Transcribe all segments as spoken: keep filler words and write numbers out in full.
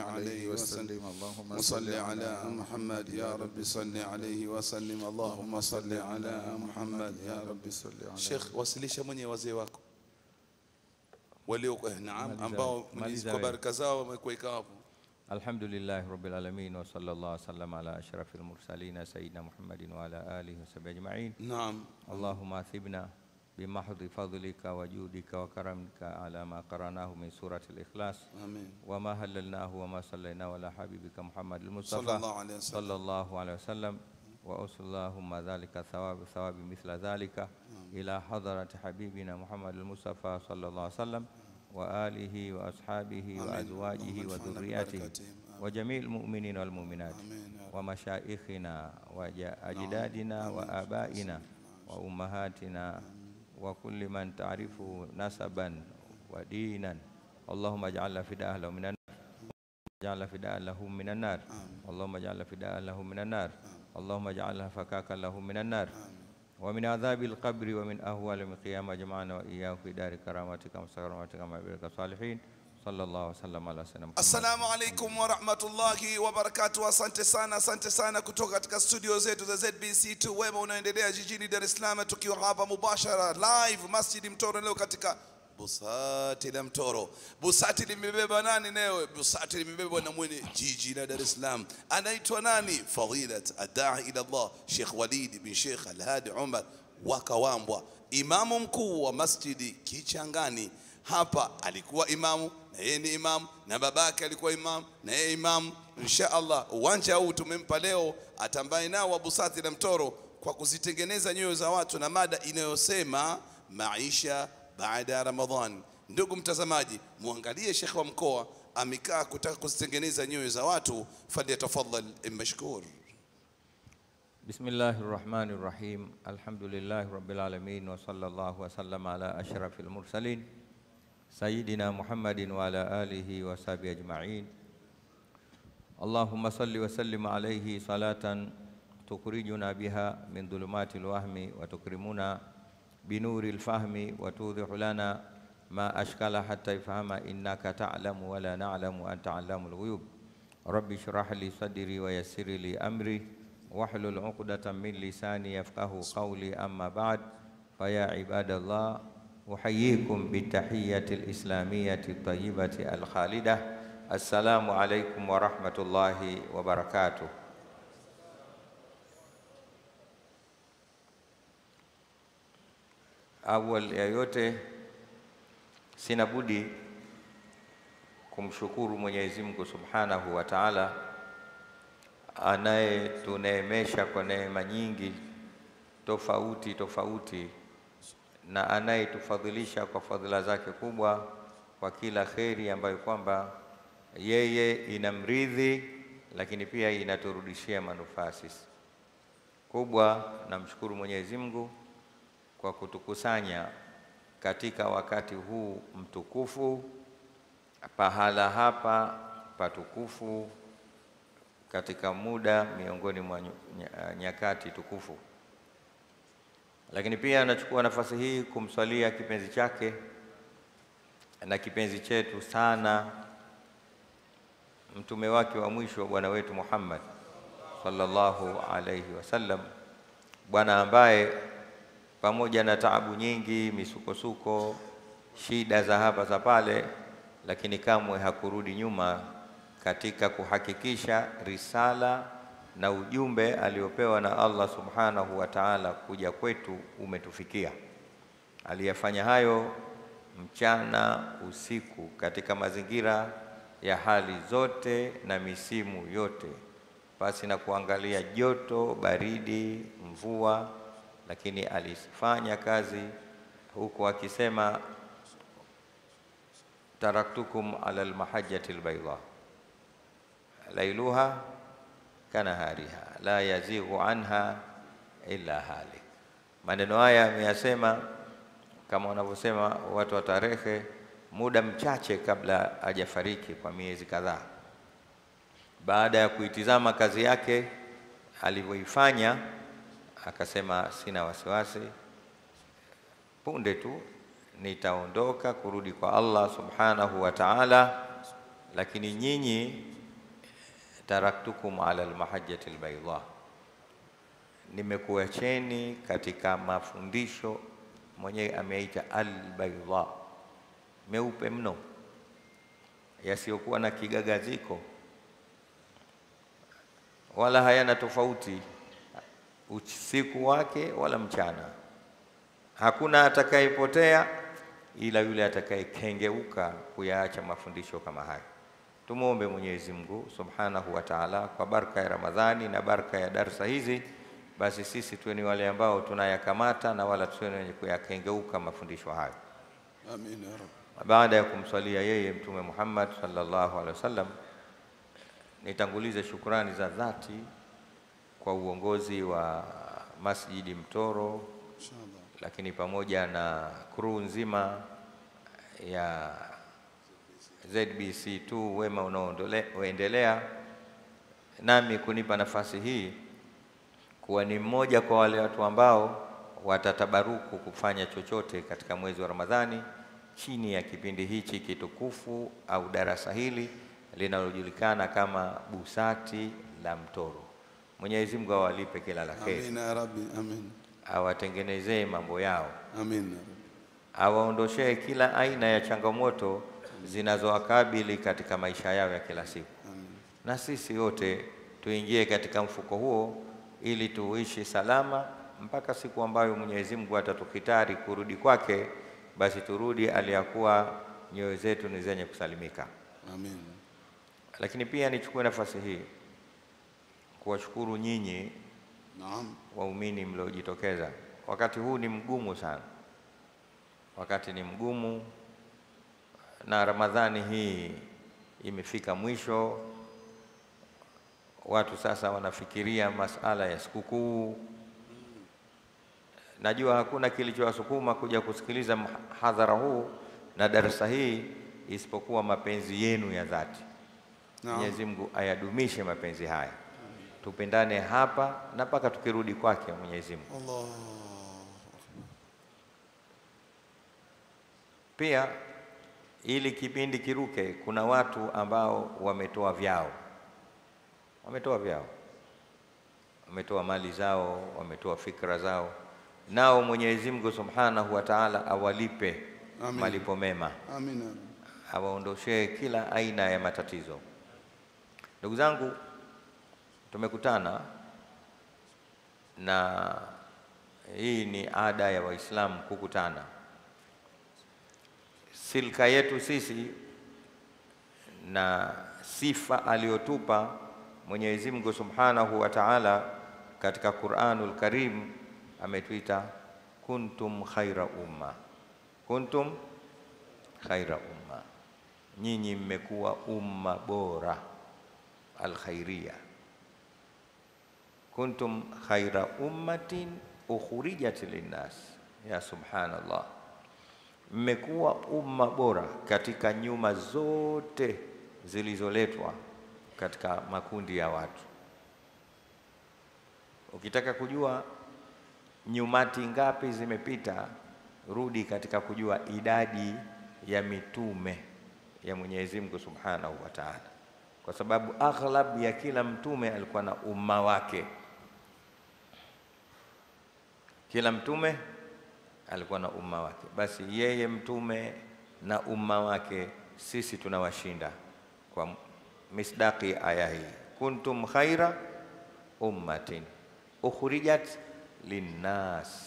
عليه وسلم اللهم صل على محمد يا رب صل عليه وسلم اللهم صل على محمد يا رب صل عليه. Sheikh, wasilisha mwenye wazee wako walio naam ambao kwa baraka zao wamekuweka hapo. Alhamdulillah rabbil alamin wa sallallahu wasallam ala ashrafil mursalin sayyidina Muhammadin wa ala alihi wa sahbihi ajma'in. Naam. Allahumma athibna بمحض فضلك وجودك وكرمك على ما قرأناه من سورة الإخلاص. آمين. وما هللناه وما صليناه على حبيبك محمد المصطفى صلى الله عليه وسلم, صلى الله عليه وسلم. وأوصل اللهم ذلك ثواب ثواب مثل ذلك آمين. إلى حضرة حبيبنا محمد المصطفى صلى الله عليه وسلم وآله وأصحابه آمين. وأزواجه وذرياته وجميع المؤمنين والمؤمنات ومشائخنا وأجدادنا وآبائنا وأمهاتنا وكل من تعرفه نسبا ودينا. اللهم اجعل فداء له من النار اجعل فداء له من النار اللهم اجعل فداء له من النار اللهم اجعلها فكاكا له من النار ومن عذاب القبر ومن أهوال القيامة. جمعنا وإياه في دار كرامتك وسكرامتك مع عبادك الصالحين. صلى الله وسلم على سيدنا Muhammad. Assalamu alaikum wa rahmatullahi wa barakatuh. Asante sana, asante sana kutoka katika studio zetu za Z B C two wema unaendelea jijini Dar es Salaam, tukiwa hapa mubashara live Masjid Mtoro leo katika busati la Mtoro. Busati limebeba nani leo? Busati limebeba na mwenye jiji la Dar es Salaam. Anaitwa nani? Fadilat ad-da'i ila Allah Sheikh Walid bin Sheikh Al-Hadi Umar Wakawambwa, imamu mkuu wa Masjidi Kichangani. Hapa alikuwa imamu na yeye ni imamu na babake alikuwa imamu na yeye imamu. Insha Allah uwanja huu tumempa leo atambaye nao wa busati la Mtoro kwa kuzitengeneza nyoyo za watu na mada inayosema maisha baada ya Ramadhan. Ndugu mtazamaji, muangalie Sheikh wa mkoa amekaa kutaka kuzitengeneza nyoyo za watu. Falyatafadhal mashkur. Bismillahir Rahmanir Rahim. Alhamdulillahi Rabbil Alamin wa sallallahu wa sallama ala ashrafil mursalin Sayyidina Muhammadin wa ala alihi wa sahbihi ajma'in. Allahumma salli wa sallim alayhi salatan tukhrijuna biha min dhulumatil wahmi wa tukrimuna binuril fahmi wa tudhihu lana ma ashkala hatta yafhama innaka ta'lamu wa la na'lamu anta 'allamul ghuyub. Rabbi shrah li sadri wa yassir li amri wahlul 'uqdatam min lisani yafqahu qawli. Amma ba'd, fa ya ibadallah أحييكم بالتحية الإسلامية الطيبة الخالدة. السلام عليكم ورحمة الله وبركاته. Awali ya yote sina budi kumshukuru Mwenyezi Mungu Subhanahu wa Ta'ala anayetuneemesha kwa neema nyingi tofauti tofauti na anayetufadhilisha kwa fadhila zake kubwa kwa kila kheri ambayo kwamba yeye inamridhi, lakini pia inaturudishia manufaa sisi. Kubwa namshukuru Mwenyezi Mungu kwa kutukusanya katika wakati huu mtukufu, pahala hapa patukufu, katika muda miongoni mwa nyakati tukufu. Lakini pia nachukua nafasi hii kumswalia kipenzi chake na kipenzi chetu sana, mtume wake wa mwisho, bwana wetu Muhammad sallallahu alayhi wasallam, bwana ambaye pamoja na taabu nyingi, misukosuko, shida za hapa za pale, lakini kamwe hakurudi nyuma katika kuhakikisha risala na ujumbe aliopewa na Allah Subhanahu wa Ta'ala kuja kwetu umetufikia. Aliyafanya hayo mchana usiku katika mazingira ya hali zote na misimu yote, basi na kuangalia joto, baridi, mvua, lakini alifanya kazi huku akisema taraktukum ala almahajjati albayda lailuha kanahariha la yazighu anha illa halik. Maneno haya ameyasema kama wanavyosema watu wa tarehe, muda mchache kabla hajafariki kwa miezi kadhaa. Baada ya kuitizama kazi yake alivyoifanya, akasema sina wasiwasi, punde tu nitaondoka kurudi kwa Allah Subhanahu wa Ta'ala, lakini nyinyi taraktukum ala almahajjati albayda, nimekuacheni katika mafundisho mwenyewe ameita albayda, meupe mno, yasiyokuwa na kigagaziko wala hayana tofauti usiku wake wala mchana. Hakuna atakayepotea ila yule atakayekengeuka kuyaacha mafundisho kama haya. Tumuombe Mwenyezi Mungu Subhanahu wa Ta'ala kwa baraka ya Ramadhani na baraka ya darsa hizi, basi sisi tuwe ni wale ambao tunayakamata na wala tuwe wenye kuyakengeuka mafundisho hayo. Amin ya Rabb. Baada ya kumswalia yeye Mtume Muhammad sallallahu alaihi wasallam, nitangulize shukrani za dhati kwa uongozi wa Masjidi Mtoro, inshallah, lakini pamoja na crew nzima ya Z B C tu wema unaoendelea, nami kunipa nafasi hii kuwa ni mmoja kwa wale watu ambao watatabaruku kufanya chochote katika mwezi wa Ramadhani chini ya kipindi hichi kitukufu au darasa hili linalojulikana kama Busati la Mtoro. Mwenyezi Mungu awalipe kila la kheri. Amin ya Rabbi, amin. Awatengenezee mambo yao. Amin ya Rabbi. Awaondoshee kila aina ya changamoto zinazowakabili katika maisha yao ya kila siku. Amin. Na sisi wote tuingie katika mfuko huo ili tuishi salama mpaka siku ambayo Mwenyezi Mungu atatukitari kurudi kwake, basi turudi aliyakuwa nyoyo zetu ni zenye kusalimika. Amin. Lakini pia nichukue nafasi hii kuwashukuru nyinyi, naam, waumini mliojitokeza. Wakati huu ni mgumu sana, wakati ni mgumu, na Ramadhani hii imefika mwisho. Watu sasa wanafikiria masala ya sikukuu. Najua hakuna kilichowasukuma kuja kusikiliza hadhara huu na darasa hii isipokuwa mapenzi yenu ya dhati. Mwenyezi Mungu ayadumishe mapenzi haya. Tupendane hapa na mpaka tukirudi kwake Mwenyezi Mungu. Allah. Pia ili kipindi kiruke, kuna watu ambao wametoa vyao. Wametoa vyao. Wametoa mali zao, wametoa fikra zao. Nao Mwenyezi Mungu Subhanahu wa Ta'ala awalipe Amin. malipo mema. Amin. Awaondoshee kila aina ya matatizo. Ndugu zangu, tumekutana na hii ni ada ya Waislamu kukutana. Silka yetu sisi na sifa aliyotupa Mwenyezi Mungu Subhanahu wa Ta'ala katika Qur'anul Karim, ametuita kuntum khaira umma. Kuntum khaira umma, nyinyi mmekuwa umma bora, al-khairia. Kuntum khaira ummatin ukhrijat linnas. Ya subhanallah, mmekuwa umma bora katika nyuma zote zilizoletwa katika makundi ya watu. Ukitaka kujua nyumati ngapi zimepita, rudi katika kujua idadi ya mitume ya Mwenyezi Mungu Subhanahu wa Ta'ala, kwa sababu aghlab ya kila mtume alikuwa na umma wake. Kila mtume alikuwa na umma wake, basi yeye mtume na umma wake sisi tunawashinda kwa misdaqi aya hii, kuntum khaira ummatin ukhrijat linnas.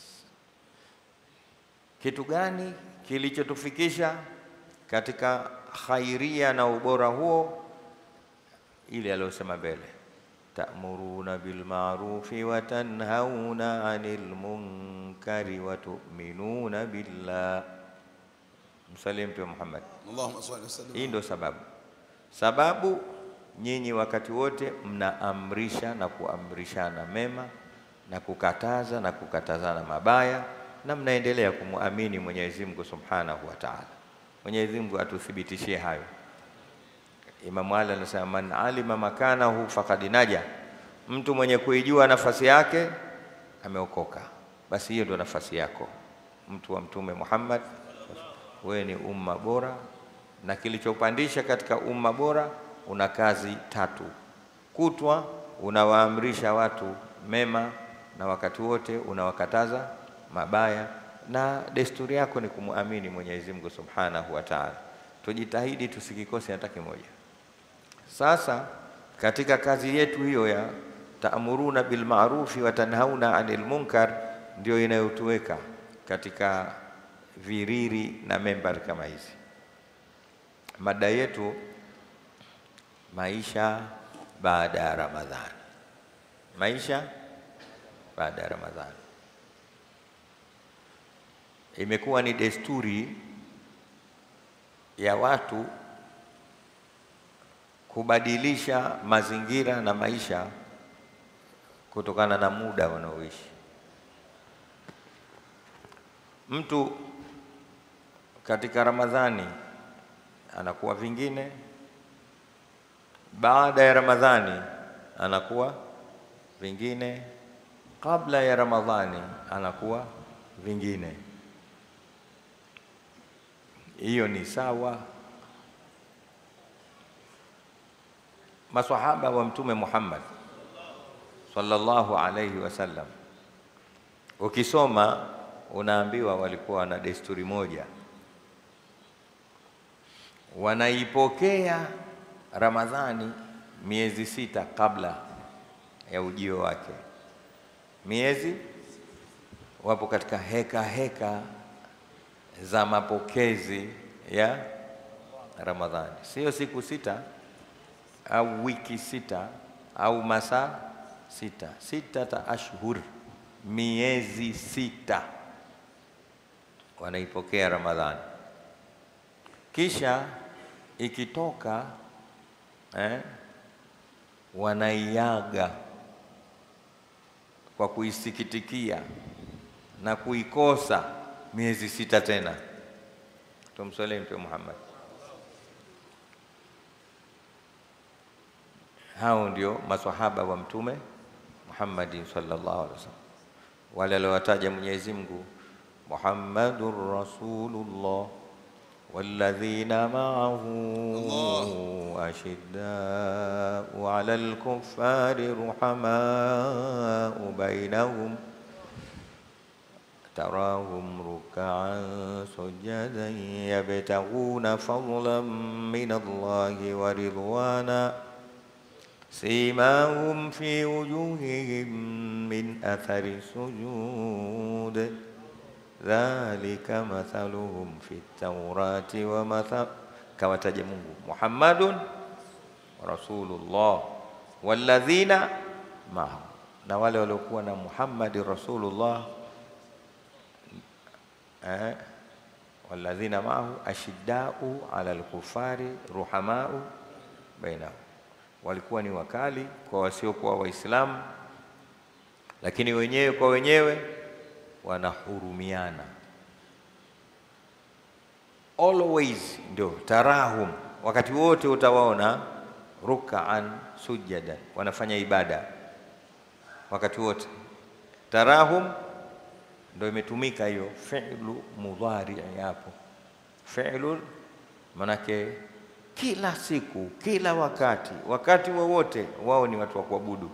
Kitu gani kilichotufikisha katika khairia na ubora huo? Ile aliyosema mbele, ta'muruna bil ma'rufi wa tanhauna 'anil munkari wa tu'minuna billah. Msalim Mtume Muhammad, Allahumma salli wa sallim. Hii ndio sababu. Sababu nyinyi wakati wote mnaamrisha na kuamrishana mema na kukataza na kukatazana mabaya, na mnaendelea kumuamini Mwenyezi Mungu Subhanahu wa Ta'ala. Mwenyezi Mungu atuthibitishie hayo. Imam Ali anasema, man alima makanahu faqad naja, mtu mwenye kuijua nafasi yake ameokoka. Basi hiyo ndio nafasi yako, mtu wa Mtume Muhammad. Wewe ni umma bora, na kilichopandisha katika umma bora, una kazi tatu. Kutwa unawaamrisha watu mema na wakati wote unawakataza mabaya, na desturi yako ni kumuamini Mwenyezi Mungu Subhanahu wa Ta'ala. Tujitahidi tusikikose hata kimoja. Sasa katika kazi yetu hiyo ya ta'muruna bil ma'rufi wa tanhauna 'anil munkar ndio inayotuweka katika viriri na membari kama hizi. Mada yetu maisha baada ya Ramadhani. Maisha baada ya Ramadhani. Imekuwa ni desturi ya watu kubadilisha mazingira na maisha kutokana na muda wanaoishi. Mtu katika Ramadhani anakuwa vingine, baada ya Ramadhani anakuwa vingine, kabla ya Ramadhani anakuwa vingine. Hiyo ni sawa. Maswahaba wa Mtume Muhammad sallallahu alayhi wasallam, ukisoma unaambiwa walikuwa na desturi moja. Wanaipokea Ramadhani miezi sita kabla ya ujio wake. Miezi wapo katika heka heka za mapokezi ya Ramadhani. Sio siku sita au wiki sita au masaa sita. Sita ta ashhur, miezi sita wanaipokea Ramadhani. Kisha ikitoka eh, wanaiaga kwa kuisikitikia na kuikosa miezi sita tena. Tumswalie Mtume Muhammad. Hao ndio maswahaba wa Mtume Muhammad sallallahu alaihi wasallam, wale aliowataja Mwenyezi Mungu, Muhammadur Rasulullah walladhina ma'ahu ashidda'u 'alal kuffari ruhama'u bainahum tarahum ruk'an sujadan yabtaghuna fadlan minallahi wa ridwana simahum fi wujuhihim min athari sujud dhalika mathaluhum fi at-taurati wa mathal. Kawataja Mungu Muhammadun Rasulullah walladhina ma'ahu, na wale waliokuwa na Muhammad Rasulullah eh walladhina ma'ahu ashidda'u 'alal kufari ruhama'u bainahum, walikuwa ni wakali kwa wasiokuwa Waislamu, lakini wenyewe kwa wenyewe wanahurumiana. Always ndio tarahum, wakati wote utawaona ruk'an sujadan, wanafanya ibada wakati wote. Tarahum ndio imetumika hiyo fi'lu mudhari hapo. Fi'lu manake kila siku, kila wakati, wakati wowote wao ni watu wa kuabudu.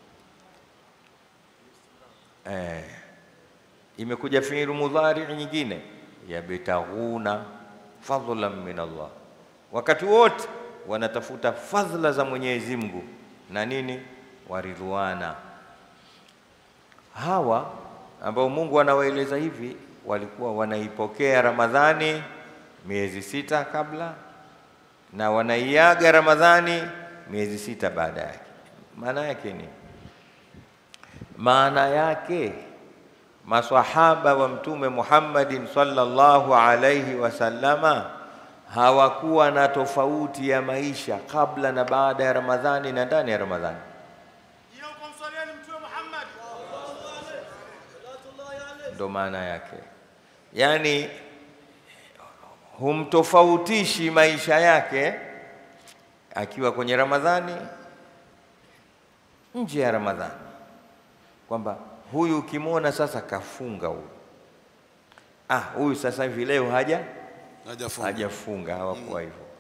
Eh, imekuja fi'lu mudhari nyingine, yabtaghuna fadlan min Allah, wakati wote wanatafuta fadhila za Mwenyezi Mungu na nini, waridwana. Hawa ambao Mungu anawaeleza hivi walikuwa wanaipokea Ramadhani miezi sita kabla na wanaiaga Ramadhani miezi sita baada yake. Maana yake ni maana yake maswahaba wa Mtume Muhammadin sallallahu alayhi wasallama hawakuwa na tofauti ya maisha kabla na baada ya Ramadhani na ndani ya Ramadhani. Ndo maana yake, yani humtofautishi maisha yake akiwa kwenye Ramadhani nje ya Ramadhani, kwamba huyu ukimwona sasa kafunga huyu, ah huyu sasa hivi leo haja hajafunga, hajafunga. Hawakuwa hivyo.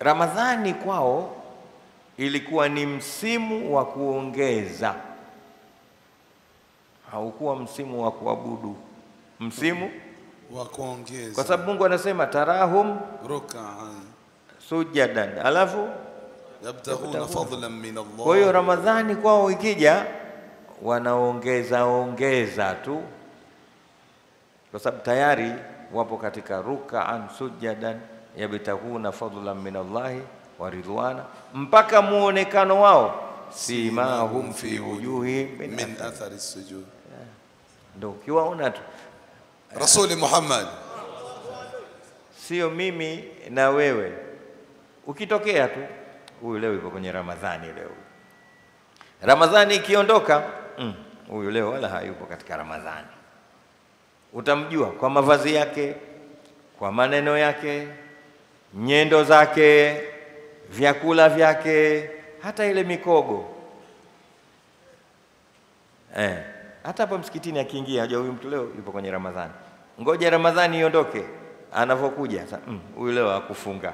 Ramadhani kwao ilikuwa ni msimu wa kuongeza, haukuwa msimu wa kuabudu, msimu wa kuongeza, kwa sababu Mungu anasema tarahum ruk'an sujadan, alafu yabtaghuna fadlan min Allah. Kwa hiyo Ramadhani kwao ikija wanaongeza ongeza tu, kwa sababu tayari wapo katika ruk'an sujadan yabtaghuna fadlan min Allah wa ridwana, mpaka muonekano wao simahum fi wujuhi min athari sujud. Ndio ukiwaona tu Rasuli Muhammad, sio mimi na wewe. Ukitokea tu huyu leo yuko kwenye Ramadhani, leo Ramadhani ikiondoka, huyu mm, leo wala hayupo katika Ramadhani. Utamjua kwa mavazi yake, kwa maneno yake, nyendo zake, vyakula vyake, hata ile mikogo. Eh, hata hapo msikitini akiingia, hajua huyu mtu leo yupo kwenye Ramadhani. Ngoja Ramadhani iondoke, anavokuja sasa, huyu mm, leo hakufunga.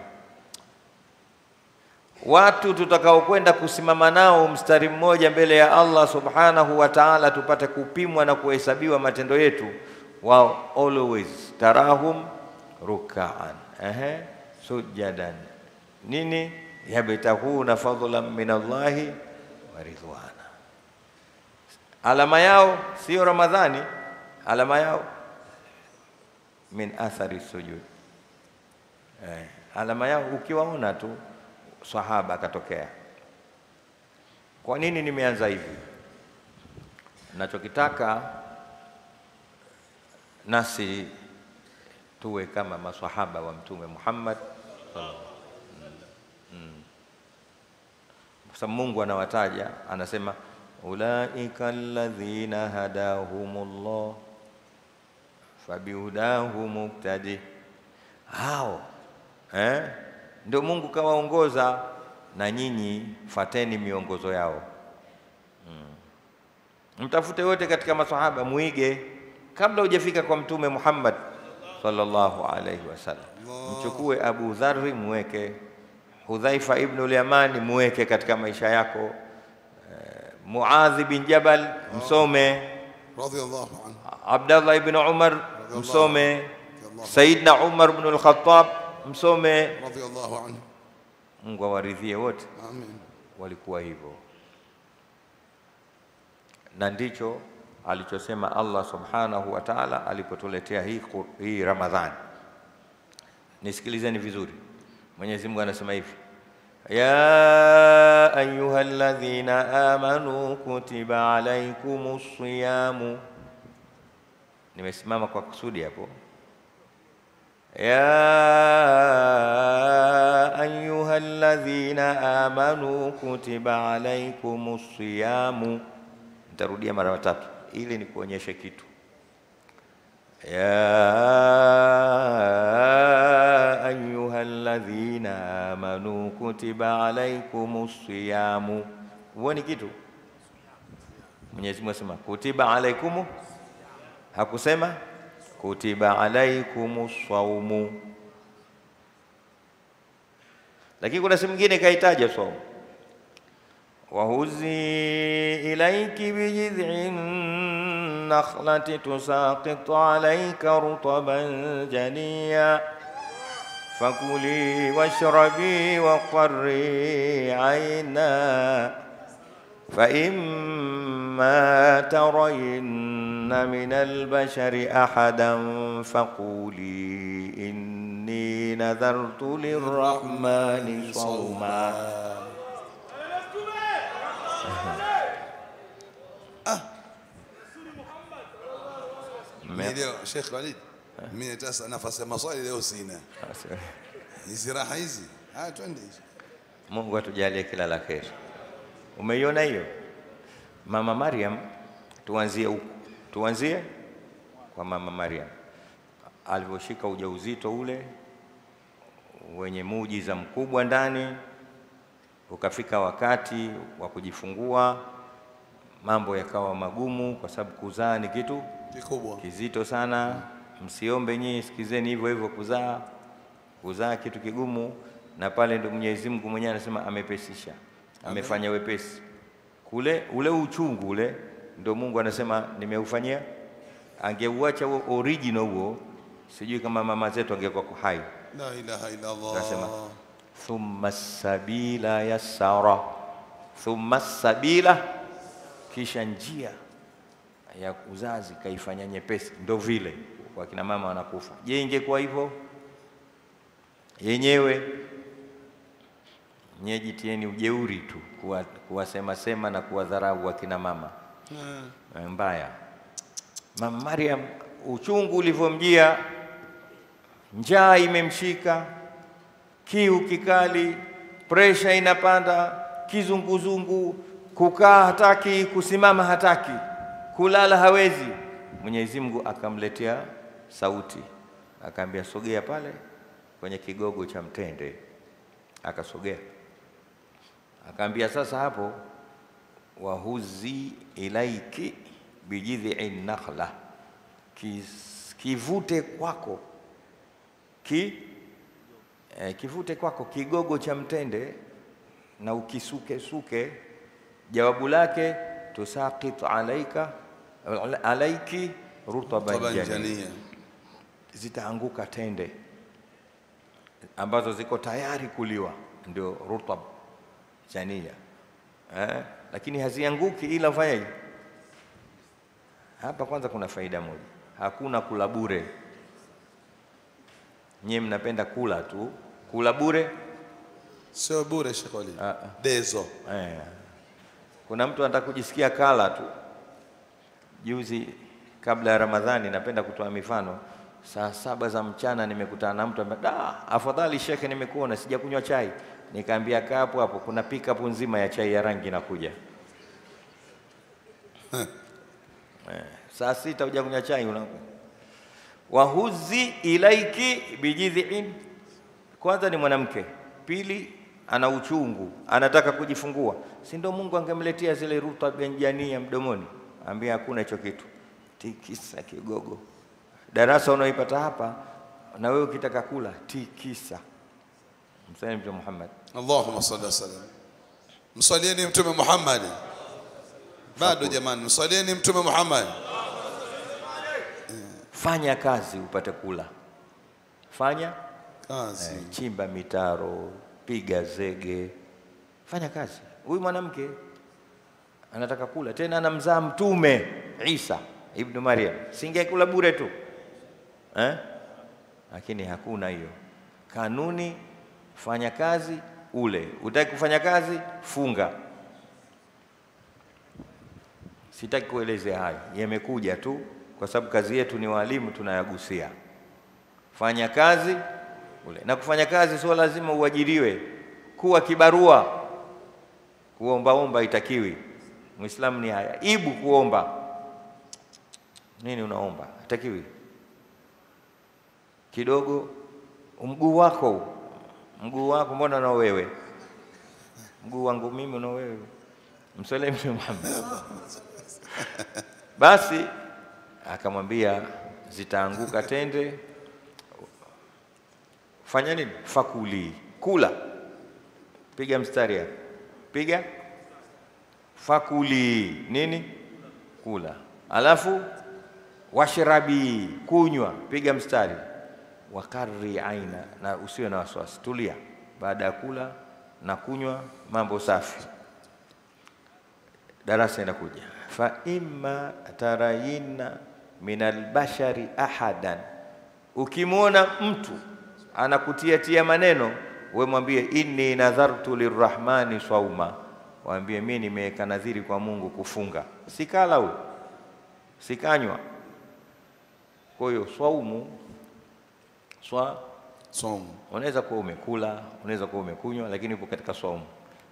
Watu tutakao kwenda kusimama nao mstari mmoja mbele ya Allah subhanahu wa ta'ala, tupate kupimwa na kuhesabiwa matendo yetu, wao always tarahum ruk'an ehe sujadan nini yabtaghuna fadlan min Allahi wa ridwana. Alama yao sio Ramadhani, alama yao min athari sujud. Eh, alama yao ukiwaona tu. Sahaba akatokea. Kwa nini nimeanza hivi? Ninachokitaka nasi tuwe kama maswahaba wa Mtume Muhammad sallallahu alaihi wasallam. Kwa Mungu anawataja, anasema ulaika alladhina hadahumullah fabihudahu muqtadi. Hao eh ndio Mungu kawaongoza, na nyinyi fateni miongozo yao. Hmm. Mtafute wote katika maswahaba, muige kabla hujafika kwa Mtume Muhammad sallallahu alaihi wasallam. Mchukue Abu Dharr muweke, Hudhaifa ibn al-Yamani muweke katika maisha yako, Muadh bin Jabal msome radhiyallahu anhu, Abdullah ibn Umar msome, Sayyidina Umar ibn al-Khattab msome radhiyallahu anhu. Mungu awaridhie wote. Amen. Walikuwa hivyo, na ndicho alichosema Allah subhanahu wa ta'ala alipotuletea hii hii Ramadhani. Nisikilizeni vizuri. Mwenyezi Mungu anasema hivi: ya ayyuhalladhina amanu kutiba alaykumus siyamu. Nimesimama kwa kusudi hapo. Ya ayyuhalladhina amanu kutiba alaykumus siyamu. Nitarudia mara tatu ili nikuonyeshe kitu. Ya ayyuhalladhina amanu kutiba alaykumus siyamu. Uone kitu? Mwenyezi Mungu asema kutiba alaykumu, hakusema kutiba alaykumus saumu. Lakini kuna sehemu nyingine kaitaja saumu. Wa huzi ilayki bijid'in nakhlati tusaqitu alayka rutaban janiya fakuli washrabi wa qarri ayna fa imma tarayna min al-bashari ahadan faquli inni nadhartu lirrahmani sawma. Leo Sheikh Walid, mimi nataka nafasi ya maswali leo sina. Hizi raha hizi, ah twende. Mungu atujalie kila la kheri. Umeiona hiyo Mama Maryam? Tuanzie huko, tuanzie kwa Mama Maryam alivyoshika ujauzito ule wenye muujiza mkubwa ndani, ukafika wakati wa kujifungua, mambo yakawa magumu kwa sababu kuzaa ni kitu kikubwa kizito sana. Msiombe nyinyi, sikizeni hivyo hivyo, kuzaa kuzaa kitu kigumu. na pale ndio Mwenyezi Mungu mwenyewe anasema amepesisha, amefanya wepesi. Kule ule uchungu ule ndio Mungu anasema nimeufanyia. Angeuacha huo original huo, sijui kama mama zetu angekuwa hai. La ilaha illa Allah. Anasema thumma sabila yassara, thumma sabila, kisha njia ya uzazi kaifanya nyepesi. Ndio vile kwa kina mama wanakufa. Je, ingekuwa hivyo yenyewe? Nyeji tieni ujeuri tu kuwa kuwasema sema na kuwadharau wakina mama. Hmm. Mbaya. Mama Maryam uchungu ulivyomjia, njaa imemshika, kiu kikali, pressure inapanda, kizunguzungu, kukaa hataki, kusimama hataki, kulala hawezi. Mwenyezi Mungu akamletea sauti, akaambia sogea pale kwenye kigogo cha mtende. Akasogea, akaambia sasa hapo, wahuzi ilaiki bijidhi'in nakhla, kivute kwako ki eh, kivute kwako kigogo cha mtende na ukisuke suke. Jawabu lake tusaqit alaika alaiki rutaban janiya, zitaanguka tende ambazo ziko tayari kuliwa, ndio rutab janiya. Eh, lakini hazianguki ila ufanyaje? Hapa kwanza kuna faida moja, hakuna kula bure. Nyie mnapenda kula tu, kula bure sio bure Sheikh Ali. Dezo. Eh. Kuna mtu anataka kujisikia kala tu. Juzi kabla ya Ramadhani, napenda kutoa mifano, saa saba za mchana nimekutana na mtu ambaye, "Da, afadhali Sheikh nimekuona, sijakunywa chai." Nikaambia kaa hapo hapo, kuna pick up nzima ya chai ya rangi inakuja. Eh, saa sita huja kunywa chai una. Wahuzi ilaiki bijidhi'in, kwanza ni mwanamke, pili ana uchungu, anataka kujifungua. Si ndio Mungu angemletea zile rutab jania mdomoni? Ambia hakuna hicho kitu. Tikisa kigogo. Darasa unaoipata hapa, na wewe ukitaka kula tikisa. Msalieni Mtume Muhammad. Allahumma salli wa sallam. Msalieni Mtume Muhammad. Bado jamani, msalieni Mtume Muhammad. Fanya kazi upate kula. Fanya kazi. Eh, chimba mitaro, piga zege. Fanya kazi. Huyu mwanamke anataka kula, tena anamzaa Mtume Isa ibn Maryam. Singekula bure tu. Eh? Lakini hakuna hiyo. Kanuni, fanya kazi ule. Utaki kufanya kazi, funga. Sitaki kuelezea hayo, yamekuja tu kwa sababu kazi yetu ni walimu, tunayagusia. Fanya kazi ule. Na kufanya kazi sio lazima uajiriwe. Kuwa kibarua, kuomba omba itakiwi. Muislamu ni haya, ibu kuomba. Nini unaomba? Itakiwi. Kidogo mguu wako, mguu wako mbona na wewe? Mguu wangu mimi na wewe. Msalimu Muhammad. Basi akamwambia zitaanguka tende. Fanya nini? Fakuli, kula. Piga mstari hapo. Piga fakuli nini? Kula. Alafu washrabi, kunywa. Piga mstari. Wakarri aina, na usiwe na wasiwasi, tulia. Baada ya kula na kunywa mambo safi. Darasa inakuja. Fa imma tarayina minal bashari ahadan, ukimwona mtu anakutia tia maneno, we mwambie inni nadhartu lirrahmani sauma. Waambie mimi nimeweka nadhiri kwa Mungu kufunga. Sikala huyo, sikanywa. Kwa hiyo saumu, swa saumu, unaweza kuwa umekula, unaweza kuwa umekunywa, lakini uko katika saumu.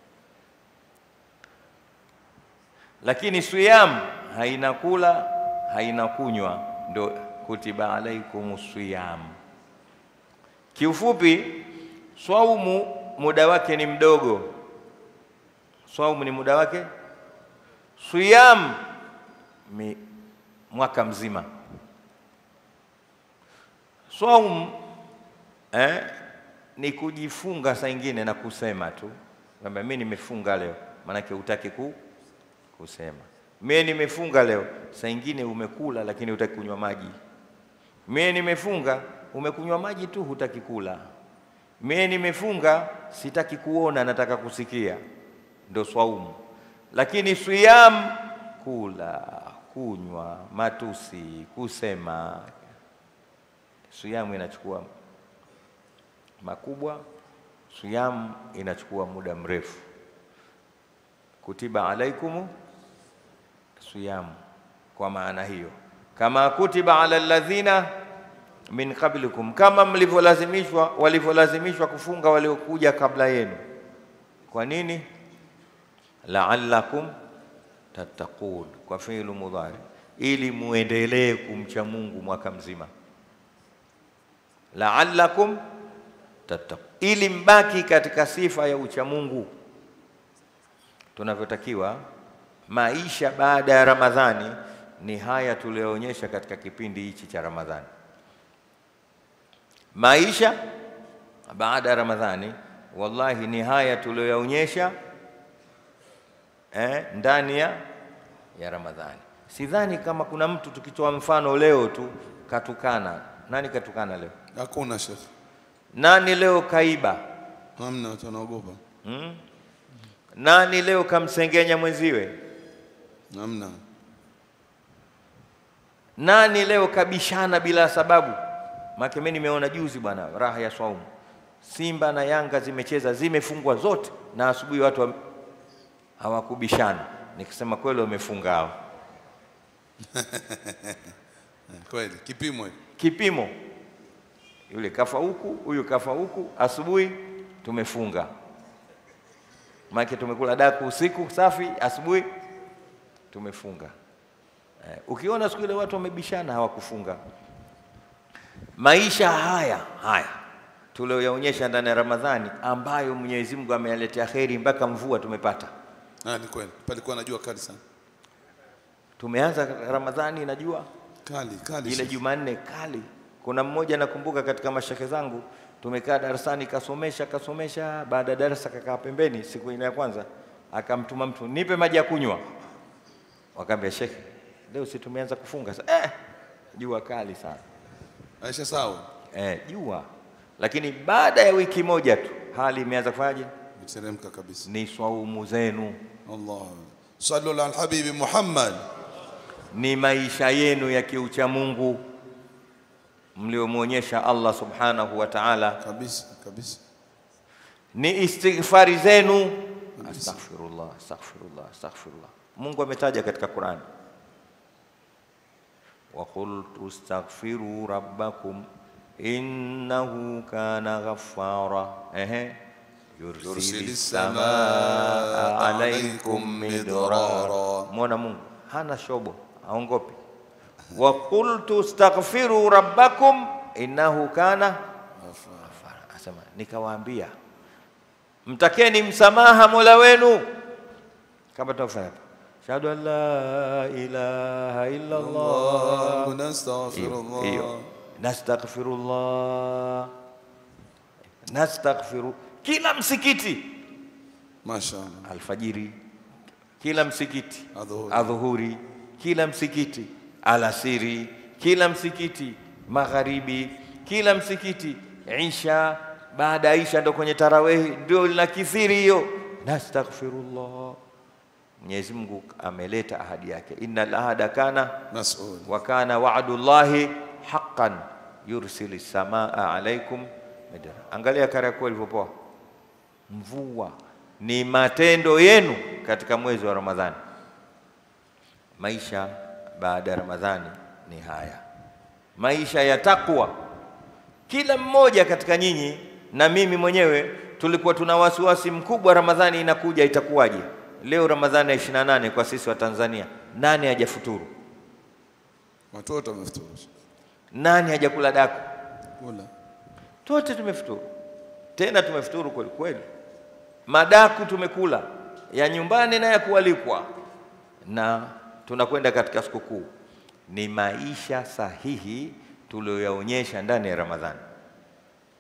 Lakini siyam haina kula, haina kunywa, ndio kutiba alaikumus siyam. Kiufupi, saumu muda wake ni mdogo. Saumu ni muda wake, siyam mi mwaka mzima. Saumu eh ni kujifunga saa nyingine na kusema tu kwamba mimi nimefunga leo, maana yake hutaki ku, kusema. Mimi nimefunga leo, saa nyingine umekula lakini hutaki kunywa maji. Mimi nimefunga, umekunywa maji tu hutaki kula. Mimi nimefunga, sitaki kuona nataka kusikia. Ndio swaumu. Lakini siyam, kula, kunywa, matusi, kusema. Siyam inachukua makubwa, siyam inachukua muda mrefu. Kutiba alaikumu siyam, kwa maana hiyo. Kama kutiba ala alladhina min qablikum, kama mlivyolazimishwa walivyolazimishwa kufunga waliokuja kabla yenu. Kwa nini? La'allakum tattaqun, kwa fi'lu mudhari, ili muendelee kumcha Mungu mwaka mzima. La'allakum tattaqun, ili mbaki katika sifa ya ucha Mungu. Tunavyotakiwa maisha baada ya Ramadhani ni haya tuliyoonyesha katika kipindi hichi cha Ramadhani. Maisha baada ya Ramadhani wallahi ni haya tuliyoonyesha eh, ndani ya ya Ramadhani. Sidhani kama kuna mtu tukitoa mfano leo tu katukana. Nani katukana leo? Hakuna Sheikh. Nani leo kaiba? Hamna, tunaogopa. Hmm? Nani leo kamsengenya mwenziwe? Hamna. Nani leo kabishana bila sababu? Maana mimi nimeona juzi bwana, raha ya swaumu, Simba na Yanga zimecheza, zimefungwa zote, na asubuhi watu hawakubishana. Nikisema kweli wamefunga hao. Kweli kipimo kipimo, yule kafa huku, huyu kafa huku, asubuhi tumefunga. Maana tumekula daku usiku safi, asubuhi tumefunga. Eh, ukiona siku ile watu wamebishana hawakufunga. Maisha haya haya tulioyaonyesha ndani ya Ramadhani, ambayo Mwenyezi Mungu ameyaletea kheri mpaka mvua tumepata. Ah, ni kweli. Palikuwa na jua kali sana. Tumeanza Ramadhani na jua kali kali. Ile Jumanne kali. Kuna mmoja nakumbuka katika mashaka zangu, tumekaa darasani kasomesha kasomesha, baada ya darasa kakaa pembeni siku ile ya kwanza, akamtuma mtu, nipe maji ya kunywa. Wakamwambia Sheikh, leo si tumeanza kufunga sasa. Eh, jua kali sana. Aisha sawa. Eh, jua. Lakini baada ya wiki moja tu hali imeanza kufaje? Mteremka kabisa. Ni swaumu zenu. Allah. Sallu ala habibi Muhammad. Ni maisha yenu ya kiucha Mungu mliomuonyesha Allah subhanahu wa ta'ala. Kabisa kabisa. Ni istighfari zenu. Astaghfirullah, astaghfirullah, astaghfirullah. Mungu ametaja katika Qur'an, wa qultu astaghfiru rabbakum innahu kana ghaffara, ehe, yursilis samaa alaykum midrara. Mwana Mungu hana shobo, aongopi. Wa qultu astaghfiru rabbakum innahu kana ghaffara. Asema nikawaambia mtakeni msamaha Mola wenu, kama tunafanya hapa, shahadu an la ilaha illa Allah, nastaghfirullah, nastaghfirullah, nastaghfiru. Kila msikiti mashaallah, alfajiri, kila msikiti adhuhuri, adhuhuri, kila msikiti alasiri, kila msikiti magharibi, kila msikiti isha. Baada ya isha ndo kwenye tarawih, ndio linakithiri hiyo nastaghfirullah. Mwenyezi Mungu ameleta ahadi yake, innal ahada kana mas'ul wa kana wa'dullahi haqqan yursilis samaa alaykum midra. Angalia Kariakoo ilivyopoa. Mvua ni matendo yenu katika mwezi wa Ramadhani. Maisha baada ya Ramadhani ni haya, maisha ya takwa. Kila mmoja katika nyinyi na mimi mwenyewe tulikuwa tuna wasiwasi mkubwa, Ramadhani inakuja itakuwaje? Leo Ramadhani ya ishirini na nane kwa sisi wa Tanzania, nani hajafuturu? Watoto wamefuturu. Nani hajakula daku? Kula. Tote tumefuturu. Tena tumefuturu kweli kweli. Madaku tumekula, ya nyumbani na ya kualikwa, na tunakwenda katika sikukuu. Ni maisha sahihi tuliyoyaonyesha ndani ya Ramadhani.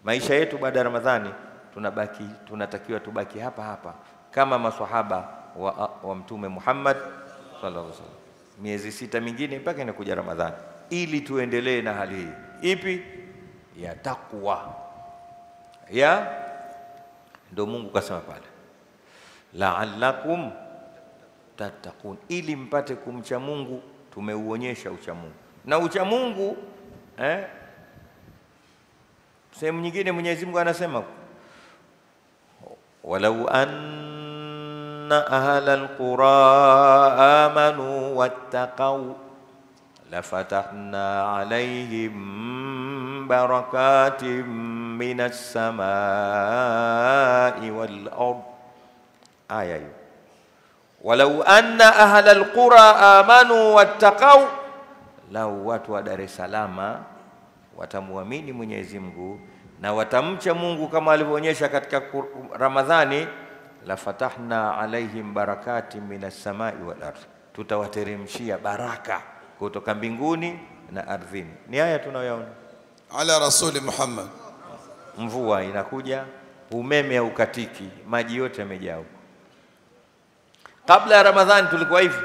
Maisha yetu baada ya Ramadhani tunabaki tunatakiwa tubaki hapa hapa kama maswahaba wa, wa Mtume Muhammad sallallahu alaihi wasallam, miezi sita mingine mpaka inakuja Ramadhani, ili tuendelee na hali hii. Ipi? Ya takwa. Ya ndio Mungu kasema pale, la'allakum tattaqun, ili mpate kumcha Mungu. Tumeuonyesha ucha Mungu, na ucha Mungu eh, sehemu nyingine Mwenyezi Mungu anasema, walau anna ahla alqura amanu wattaqaw lafatahna alayhim barakatin minas samai wal ard. Aya hiyo, walau anna ahla alqura amanu wattaqaw, lau watu wa Dar es Salaam watamuamini Mwenyezi Mungu na watamcha Mungu kama alivyoonyesha katika Ramadhani, la fatahna alaihim barakatin minas samai wal ardh, tutawateremshia baraka kutoka mbinguni na ardhini. Ni haya tunayoona ala rasuli Muhammad. Mvua inakuja, umeme haukatiki, maji yote yamejaa. Kabla ya Ramadhani tulikuwa hivi,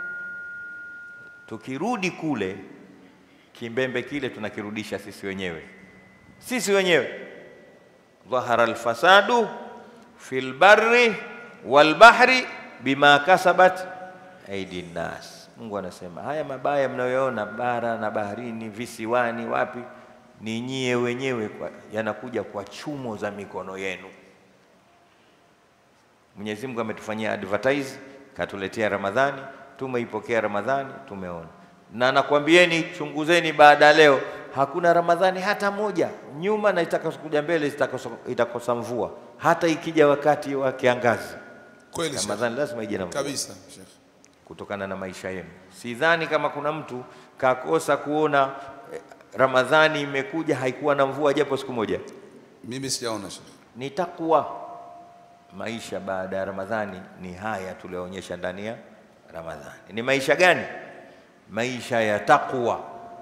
tukirudi kule kimbembe kile tunakirudisha sisi wenyewe, sisi wenyewe. Dhahara alfasadu fil barri wal bahri bima kasabat aidin nas. Mungu anasema haya mabaya mnayoona bara na baharini, visiwani, wapi, ni nyie wenyewe, yanakuja kwa chumo za mikono yenu. Mwenyezi Mungu ametufanyia advertise, katuletea Ramadhani, tumeipokea Ramadhani, tumeona. Na nakwambieni, chunguzeni baada leo, hakuna Ramadhani hata moja nyuma na itakayokuja mbele itakosa mvua, hata ikija wakati wa kiangazi. Kweli Ramadhani lazima ije na mvua kabisa, Sheikh, kutokana na maisha yenu. Sidhani kama kuna mtu kakosa kuona eh, Ramadhani imekuja haikuwa na mvua japo siku moja. Mimi sijaona, Sheikh. Ni takwa. Maisha baada ya Ramadhani ni haya tulioonyesha ndani ya Ramadhani. Ni maisha gani? Maisha ya takwa.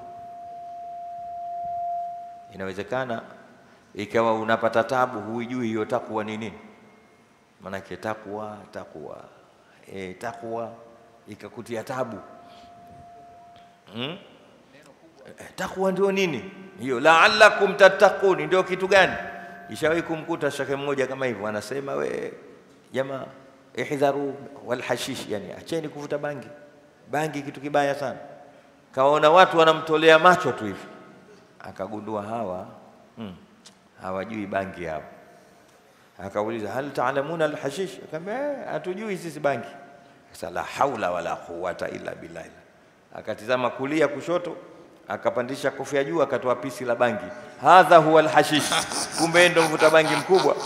Inawezekana ikawa unapata tabu, huijui hiyo takwa ni nini. Maana yake takwa, takwa, e, takwa ikakutia tabu. Hmm? E, takwa ndio nini? Hiyo la'allakum tattaqun ndio kitu gani? Ishawahi kumkuta shekhe mmoja kama hivyo, anasema we jamaa, ihdharu wal hashish, yani acheni kuvuta bangi. Bangi kitu kibaya sana. Kaona watu wanamtolea macho tu hivi, akagundua hawa hmm, hawajui bangi hapo. Akauliza, hal ta'lamuna al hashish? Akamwambia, hatujui sisi bangi. Sasa la haula wala quwwata illa billah. Akatizama kulia kushoto, akapandisha kofia juu, akatoa pisi la bangi. Hadha huwa al hashish. Kumbe ndo mvuta bangi mkubwa.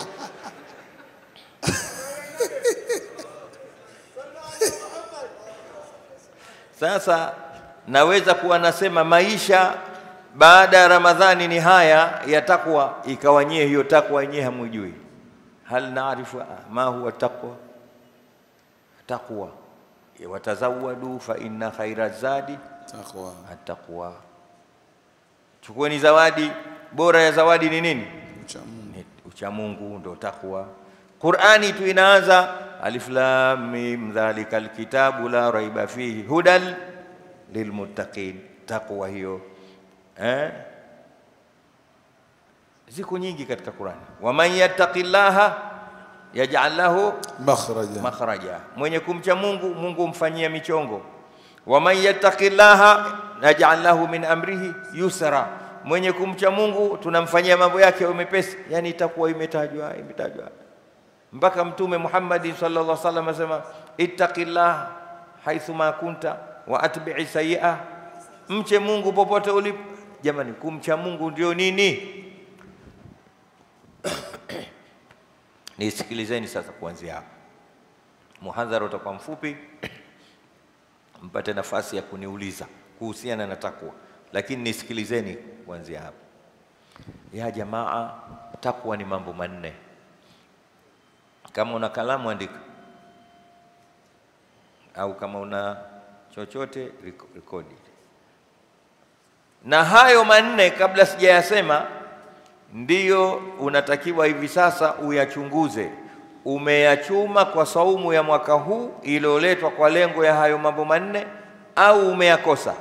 Sasa naweza kuwa nasema maisha baada ya Ramadhani ni haya ya takwa, ikawanyie hiyo takwa yenyewe hamujui. Hal naarifu ma huwa taqwa? Taqwa watazawadu fa inna khaira zadi taqwa, at-taqwa. Chukueni zawadi, bora ya zawadi ni nini? Uchamungu. Uchamungu ndo takwa. Qur'ani tu inaanza alif lam mim dhalikal kitabu la raiba fihi hudal lilmuttaqin. Takwa hiyo eh, ziko nyingi katika Qur'ani. Wa man yattaqillaha yaj'al lahu makhraja, makhraja. Mwenye kumcha Mungu, Mungu umfanyia michongo. Wa man yattaqillaha yaj'al lahu min amrihi yusra. Mwenye kumcha Mungu tunamfanyia mambo yake mepesi. Yani itakuwa imetajwa imetajwa mpaka Mtume Muhammad sallallahu alaihi wasallam asema ittaqillah haithu ma kunta wa atbi'i sayi'a. Mche Mungu popote ulipo. Jamani, kumcha Mungu ndio nini? Nisikilizeni sasa kuanzia hapa. Muhadhara utakuwa mfupi, mpate nafasi ya kuniuliza kuhusiana na takwa, lakini nisikilizeni kuanzia hapa. Ya jamaa, takwa ni mambo manne. Kama una kalamu andika, au kama una chochote rekodi. Na hayo manne kabla sijayasema, ndiyo unatakiwa hivi sasa uyachunguze. Umeyachuma kwa saumu ya mwaka huu iliyoletwa kwa lengo ya hayo mambo manne, au umeyakosa?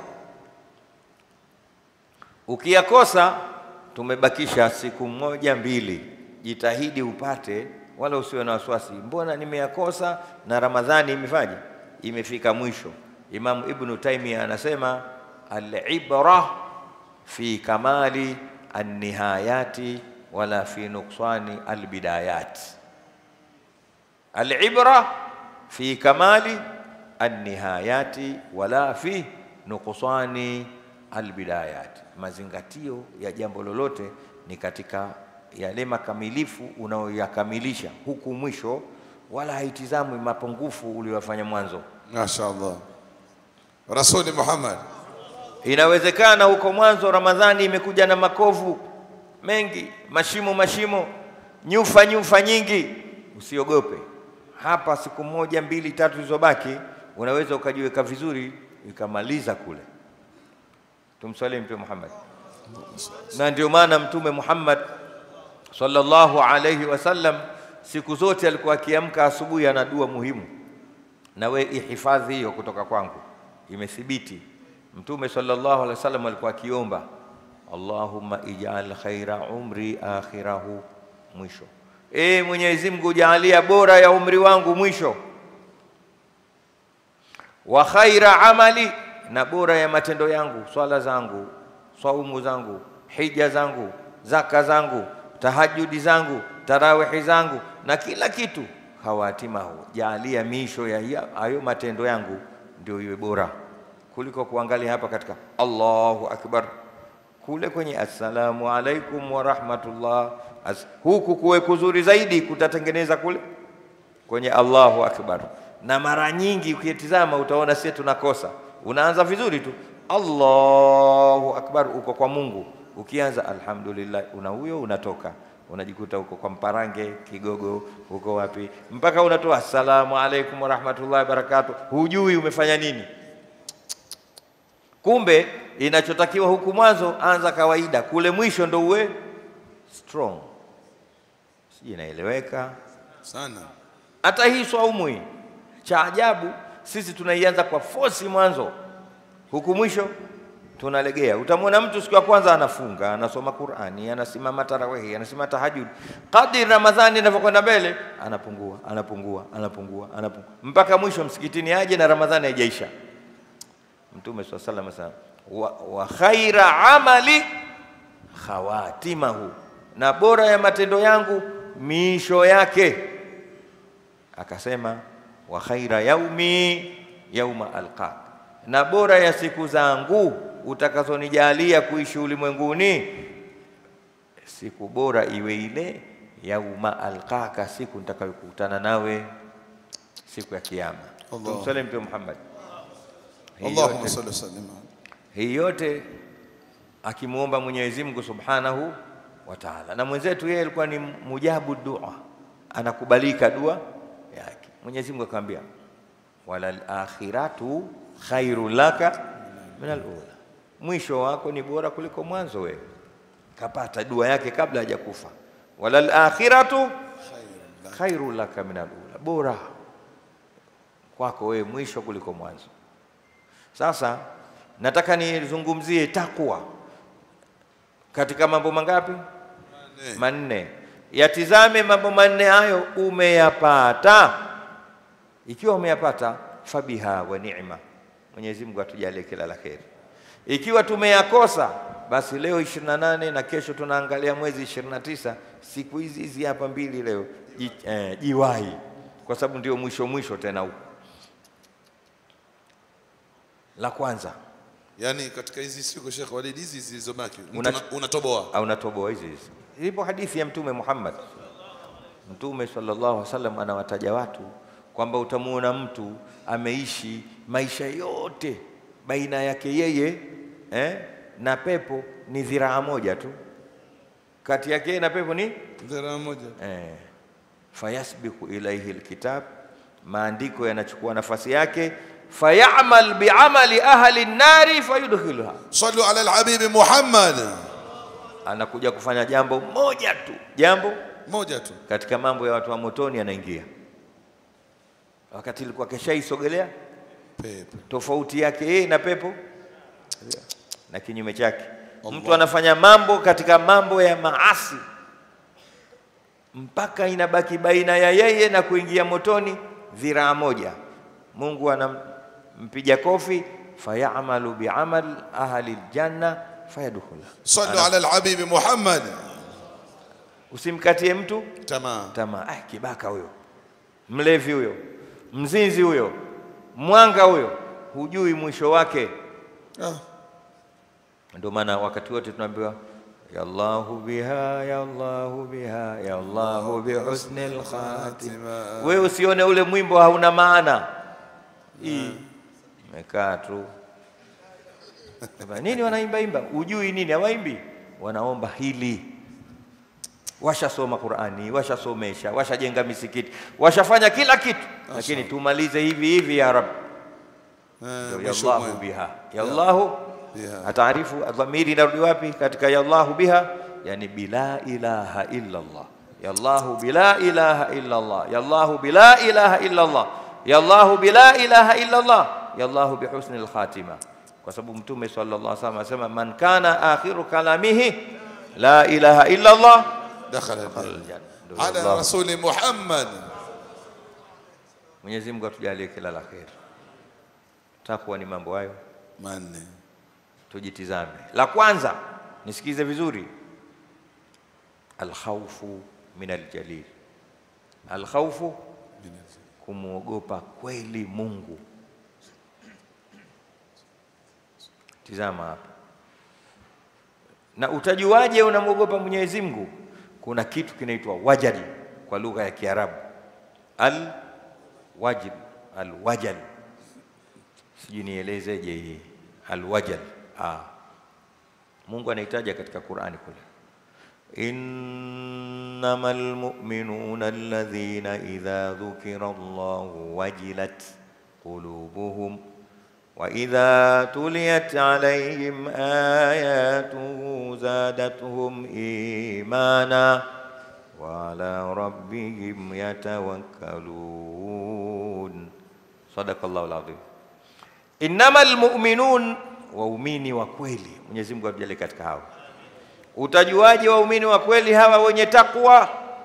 Ukiyakosa, tumebakisha siku moja mbili, jitahidi upate, wala usiwe na wasiwasi, mbona nimeyakosa na Ramadhani imefaje, imefika mwisho. Imam Ibn Taymiyyah anasema al-ibra fi kamali an-nihayati wala fi nuqsani al-bidayat. Al-ibra fi kamali an-nihayati wala fi nuqsani al-bidayat. Mazingatio ya jambo lolote ni katika yale makamilifu unaoyakamilisha huku mwisho, wala haitizamwi mapungufu uliyofanya mwanzo. Mashaallah. Rasuli Muhammad. Inawezekana huko mwanzo Ramadhani imekuja na makovu mengi, mashimo mashimo, nyufa nyufa nyingi. Usiogope. Hapa siku moja mbili tatu zilizobaki unaweza ukajiweka vizuri ukamaliza kule. Tumswalie Mtume Muhammad. Na ndio maana Mtume Muhammad sallallahu alayhi wasallam siku zote alikuwa akiamka asubuhi ana dua muhimu. Na we ihifadhi hiyo kutoka kwangu, imethibiti. Mtume sallallahu alayhi wasallam alikuwa akiomba, Allahumma ij'al khaira umri akhirahu, mwisho. E Mwenyezi Mungu, jaalia bora ya umri wangu mwisho. Wa khaira amali, na bora ya matendo yangu, swala zangu, saumu zangu, hija zangu, zaka zangu, tahajjudi zangu, tarawihi zangu, na kila kitu. Khawatimahu, jaalia misho ya hayo matendo yangu ndio iwe bora, kuliko kuangalia hapa katika Allahu akbar, kule kwenye assalamu alaikum wa rahmatullah. As, huku kuwe kuzuri zaidi kutatengeneza kule kwenye Allahu akbar. Na mara nyingi ukitizama utaona sisi tunakosa. Unaanza vizuri tu Allahu akbar, uko kwa Mungu. Ukianza alhamdulillah, una huyo unatoka, unajikuta uko kwa Mparange, Kigogo, uko wapi, mpaka unatoa assalamu alaikum wa rahmatullahi wa barakatuh, hujui umefanya nini. Kumbe inachotakiwa huku mwanzo anza kawaida, kule mwisho ndo uwe strong. Sije inaeleweka sana. Hata hii saumu hii, cha ajabu sisi tunaianza kwa force mwanzo, huku mwisho tunalegea. Utamwona mtu siku ya kwanza anafunga, anasoma Qur'ani, anasimama tarawih, anasimama tahajjud. Kadri Ramadhani inavyokwenda mbele, anapungua, anapungua, anapungua, anapungua, mpaka mwisho msikitini aje na Ramadhani haijaisha. Mtume swalla sallam asema wa, wa khaira amali khawatimahu, na bora ya matendo yangu miisho yake. Akasema wa khaira yaumi yauma alqa, na bora ya siku zangu utakazonijalia kuishi ulimwenguni, siku bora iwe ile yauma alqaka, siku nitakayokutana nawe siku ya kiyama. Tumsalie Mtume Muhammad. Allahumma salli sallim. Hii yote akimuomba Mwenyezi Mungu Subhanahu wa Ta'ala. Na mwenzetu yeye alikuwa ni mujabu dua, anakubalika dua yake. Mwenyezi Mungu akamwambia walal akhiratu khairul laka min al-ula, mwisho wako ni bora kuliko mwanzo. Wewe kapata dua yake kabla hajakufa, walal akhiratu khairul laka min al-ula, bora kwako wewe mwisho kuliko mwanzo. Sasa nataka nizungumzie takwa katika mambo mangapi? Manne. Manne. Yatizame mambo manne hayo umeyapata. Ikiwa umeyapata, fabiha wa ni'ma, Mwenyezi Mungu atujalie kila la kheri. Ikiwa tumeyakosa, basi leo ishirini na nane na kesho tunaangalia mwezi ishirini na tisa, siku hizi hizi hapa mbili leo eh, jiwahi, kwa sababu ndio mwisho mwisho tena huko. La kwanza, yani katika hizi siku Sheikh Walid, hizi zilizobaki unatoboa au unatoboa hizi hizi. Ipo hadithi ya Mtume Muhammad, Mtume sallallahu alaihi wasallam anawataja watu kwamba utamuona mtu ameishi maisha yote baina yake yeye eh, na pepo ni dhiraa moja tu, kati yake na pepo ni dhiraa moja eh. Fayasbiqu ilayhi alkitab, maandiko yanachukua nafasi yake, fayamal bi'amali ahli an-nari fayudkhiluha. Sallu ala al-habib Muhammad. anakuja kufanya jambo moja tu, jambo moja tu katika mambo ya watu wa motoni anaingia, wakati ilikuwa keshaisogelea pepo. Tofauti yake yeye na pepo na kinyume chake. Mtu anafanya mambo katika mambo ya maasi mpaka inabaki baina ya yeye na kuingia motoni dhiraa moja, Mungu anampiga kofi, fayamalu bi'amal ahli aljanna fayadkhula. Sallu ala alhabib Muhammad. Usimkatie mtu tamaa tamaa. Ah, kibaka huyo, mlevi huyo, mzinzi huyo, mwanga huyo, hujui mwisho wake. Ah. Ndio maana wakati wote tunaambiwa ya Allahu biha ya Allahu biha ya Allahu bi husnil khatima. Wewe usione ule mwimbo hauna maana. Hii mekaa tu. Nini wanaimba imba? Ujui nini hawaimbi? Wanaomba hili. Washasoma Qur'ani, washasomesha, washajenga misikiti, washafanya kila kitu, lakini tumalize hivi hivi ya Rabb. Ya Allahu biha ya Allahu ataarifu dhamiri inarudi wapi katika ya Allahu biha? Yani bila ilaha illa Allah. Ya Allahu bila ilaha illa Allah. Ya Allahu bila ilaha illa Allah. Ya Allahu bila ilaha illa Allah. Ya Allahu bi husnil khatima. Kwa sababu Mtume sallallahu alaihi wasallam anasema man kana akhiru kalamihi la ilaha illa Allah dakhala al-janna. Ala rasuli Muhammad. Mwenyezi Mungu atujalie kila la kheri. Takwa ni mambo hayo manne. Tujitizame. La kwanza, nisikize vizuri. Al-khawfu min al-jalil. Al-khawfu kumuogopa kweli Mungu. Tizama hapa. Na utajuaje unamuogopa Mwenyezi Mungu? Kuna kitu kinaitwa wajal kwa lugha ya Kiarabu. Al-wajil, al-wajal. Sijui nielezeje hii. Al-wajal. Ah. Mungu anahitaja katika Qur'ani kule. Innamal mu'minuna alladhina idha dhukira Allahu wajilat qulubuhum wa idha tuliyat alayhim ayatuhu zadatuhum imana wa ala rabbihim yatawakkalun. Sadaqallahul azim. Innamal mu'minun, waumini wa kweli. Mwenyezi Mungu atujalie katika hao. Utajuaje waumini wa kweli hawa wenye takwa?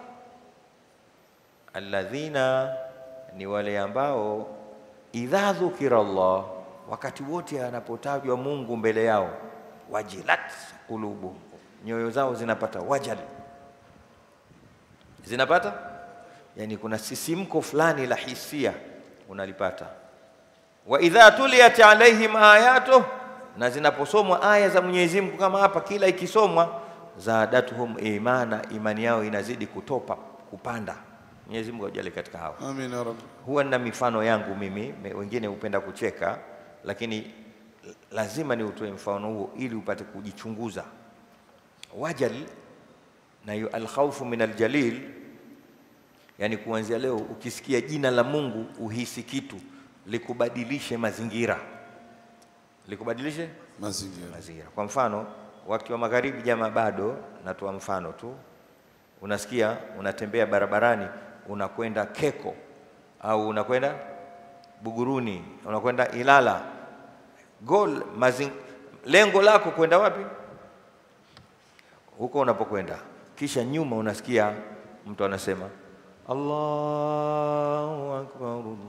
Alladhina, ni wale ambao idha dhukira Allah, wakati wote anapotajwa Mungu mbele yao, wajilat qulubuhum, nyoyo zao zinapata wajal. Zinapata? Yani kuna sisimko fulani la hisia unalipata. Wa idha tuliyat alaihim ayatuh, na zinaposomwa aya za Mwenyezi Mungu kama hapa, kila ikisomwa zadatuhum imana, imani yao inazidi kutopa, kupanda. Mwenyezi Mungu ajalie katika hao. Amin ya Rabb. Huwa na mifano yangu mimi, wengine hupenda kucheka, lakini lazima ni utoe mfano huo ili upate kujichunguza. Wajal na yu al-khawfu min al-jalil, yani kuanzia leo ukisikia jina la Mungu uhisi kitu likubadilishe mazingira. Likubadilishe mazingira. Mazingira. Kwa mfano, wakati wa magharibi jamaa, bado natoa mfano tu. Unasikia unatembea barabarani, unakwenda Keko au unakwenda Buguruni, unakwenda Ilala. Goal mazing, lengo lako kwenda wapi? Huko unapokwenda. Kisha nyuma unasikia mtu anasema Allahu akbar,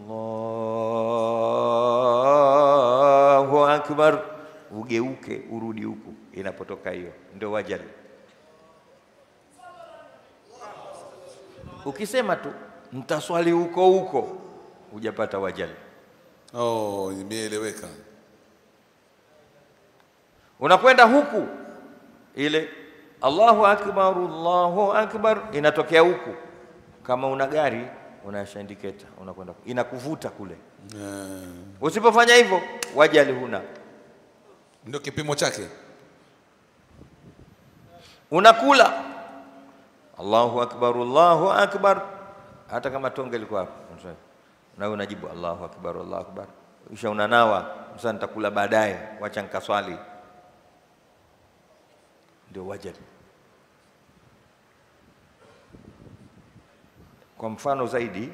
Allahu akbar. Ugeuke urudi huku inapotoka hiyo, ndio wajali. Ukisema tu mtaswali huko huko, hujapata wajali. Oh, imeeleweka. Unakwenda huku, ile Allahu akbar, Allahu akbar inatokea huku. Kama una gari unasha indicator, unakwenda, inakuvuta kule. Yeah. Usipofanya hivyo wajali huna. Ndio kipimo chake. Unakula Allahu akbar, Allahu akbar, hata kama tonge liko hapo, na unajibu Allahu akbar, Allahu akbar. Kisha unanawa, sasa nitakula baadaye, wacha nikaswali. Ndio wajali. Kwa mfano zaidi,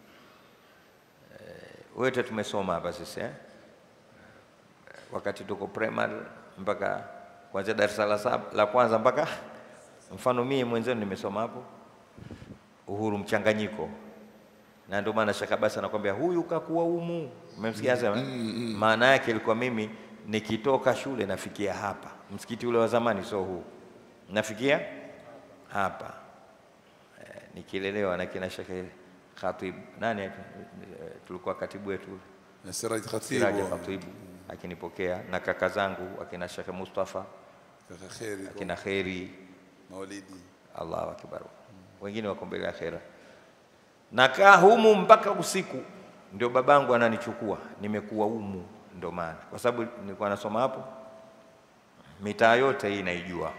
wote tumesoma hapa sisi eh? Wakati tuko primary mpaka kuanzia darasa la saba la kwanza mpaka mfano mimi mwenzenu nimesoma hapo Uhuru mchanganyiko. Na ndio maana Sheikh Abbas anakuambia huyu kakuwa umu. Umemsikia sema? Mm, maana mm. yake ilikuwa mimi nikitoka shule nafikia hapa. Msikiti ule wa zamani sio huu. Nafikia hapa. E, nikilelewa na kina Sheikh Khatib. Nani e, tulikuwa katibu wetu? Siraj Khatib. Siraj Khatib akinipokea na kaka zangu akina Sheikh Mustafa. Kaka Khairi. Akina Khairi. Maulidi. Allahu akbar. Wengine wako mbele ya akhera. Nakaa humu mpaka usiku ndio babangu ananichukua. Nimekuwa humu ndio maana. Kwa sababu nilikuwa nasoma hapo. Mitaa yote hii naijua.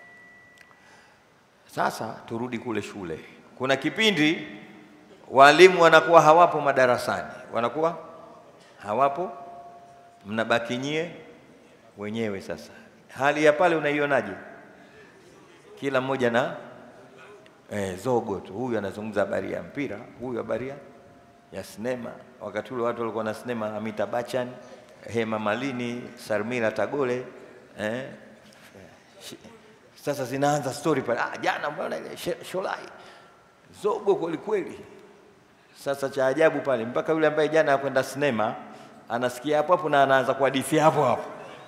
Sasa turudi kule shule. Kuna kipindi walimu wanakuwa hawapo madarasani. Wanakuwa hawapo, mnabaki nyie wenyewe sasa. Hali ya pale unaionaje? Kila mmoja na eh, zogo tu. Huyu anazungumza habari ya mpira, huyu habari ya sinema. Wakati ule watu walikuwa na sinema, Amita Bachchan, Hema Malini, Sarmila Tagore, eh. Sasa zinaanza story pale. Ah, jana mbona ile Sholai. Zogo kweli kweli. Sasa cha ajabu pale mpaka yule ambaye jana kwenda sinema anasikia hapo hapo na anaanza kuhadithi hapo hapo.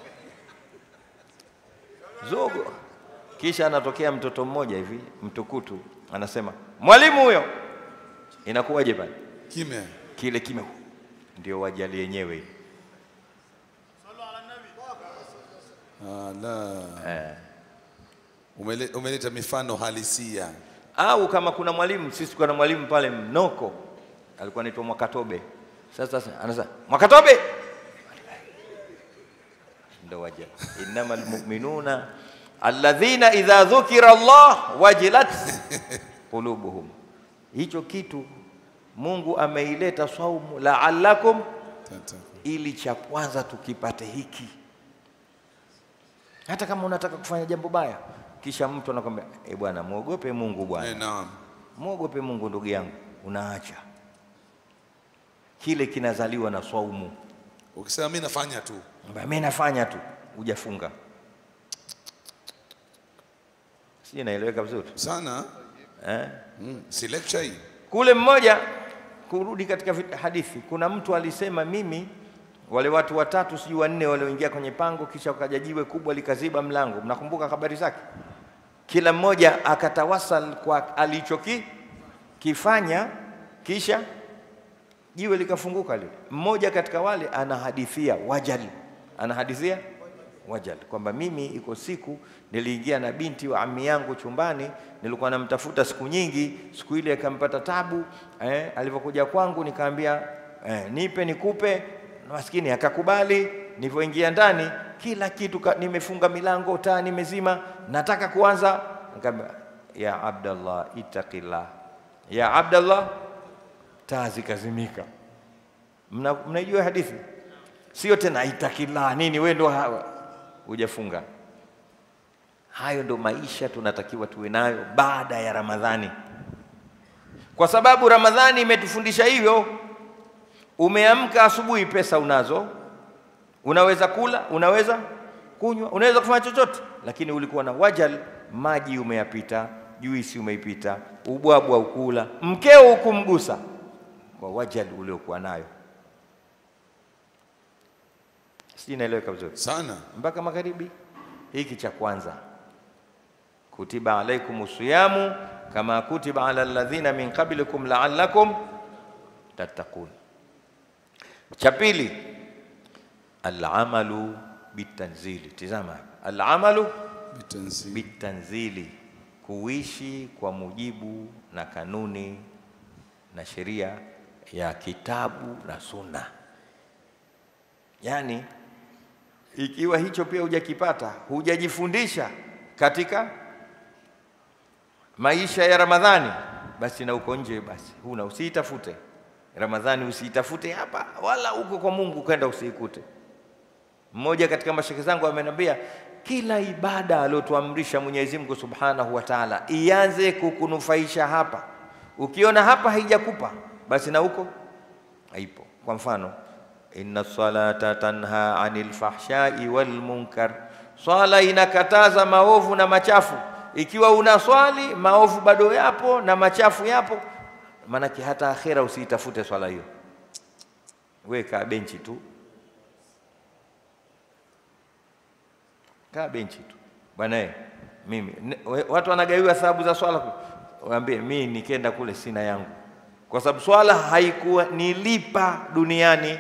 Zogo. Kisha anatokea mtoto mmoja hivi, mtukutu, anasema, "Mwalimu huyo." Inakuwaje pale? Kime. Kile kime. Ndio wajali yenyewe. Ala. Eh. Umeleta umeleta mifano halisia. Au kama kuna mwalimu, sisi kuna mwalimu pale Mnoko, alikuwa anaitwa Mwakatobe. Sasa anasema, "Mwakatobe." Ndio waja. Innamal mu'minuna alladhina idha dhukira Allah wajilat qulubuhum. Hicho kitu Mungu ameileta saumu la'allakum ili cha kwanza tukipate hiki. Hata kama unataka kufanya jambo baya, kisha mtu anakuambia, "Eh bwana, muogope Mungu bwana." Eh, naam. Muogope Mungu ndugu yangu, unaacha. Kile kinazaliwa na saumu. Ukisema mimi nafanya tu. Mimi nafanya tu, hujafunga. Sije naeleweka vizuri sana eh mm. si lecture hii. Kule mmoja, kurudi katika hadithi, kuna mtu alisema, mimi wale watu watatu sijui wanne walioingia kwenye pango kisha wakaja jiwe kubwa likaziba mlango. Mnakumbuka habari zake? Kila mmoja akatawasal kwa alichoki kifanya kisha jiwe likafunguka lile. Mmoja katika wale anahadithia wajal. Anahadithia wajal kwamba mimi iko siku niliingia na binti wa ammi yangu chumbani, nilikuwa namtafuta siku nyingi, siku ile akampata tabu, eh alipokuja kwangu nikaambia eh, nipe nikupe, maskini akakubali. Nilipoingia ndani kila kitu ka, nimefunga milango, taa nimezima, nataka kuanza, nikamwambia ya Abdallah ittaqillah, ya Abdallah, taa zikazimika. Mna, mnaijua hadithi? Sio tena ittaqillah nini, wewe ndo hujafunga. Hayo ndo maisha tunatakiwa tuwe nayo baada ya Ramadhani, kwa sababu Ramadhani imetufundisha hivyo. Umeamka asubuhi, pesa unazo, unaweza kula, unaweza kunywa, unaweza kufanya chochote, lakini ulikuwa na wajal, maji umeyapita, juisi umeipita, ubwabwa ukula, mkeo ukumgusa, kwa wajal uliokuwa nayo. Sisi naeleweka vizuri sana mpaka magharibi. Hiki cha kwanza, kutiba alaikumus siyamu kama kutiba ala alladhina min qablikum la'allakum tattaqun. Cha pili, al-amalu bitanzili. Tazama, al-amalu bitanzili, bitanzili, kuishi kwa mujibu na kanuni na sheria ya kitabu na sunna. Yani ikiwa hicho pia hujakipata, hujajifundisha katika maisha ya Ramadhani, basi na uko nje, basi huna, usiitafute Ramadhani, usiitafute hapa wala uko kwa Mungu kwenda usiikute. Mmoja katika mashekhe zangu ameniambia, kila ibada aliyotuamrisha Mwenyezi Mungu Subhanahu wa Ta'ala ianze kukunufaisha hapa, Ukiona hapa haijakupa, basi na huko haipo. Kwa mfano, inna salata tanha anil fahshai wal munkar, swala inakataza maovu na machafu. Ikiwa una swali maovu bado yapo na machafu yapo, manake hata akhera usiitafute swala hiyo, weka benchi tu, kaa benchi tu bwana. Eh, mimi watu wanagaiwa thawabu za swala, waambie mimi nikenda kule sina yangu, kwa sababu swala haikuwa nilipa duniani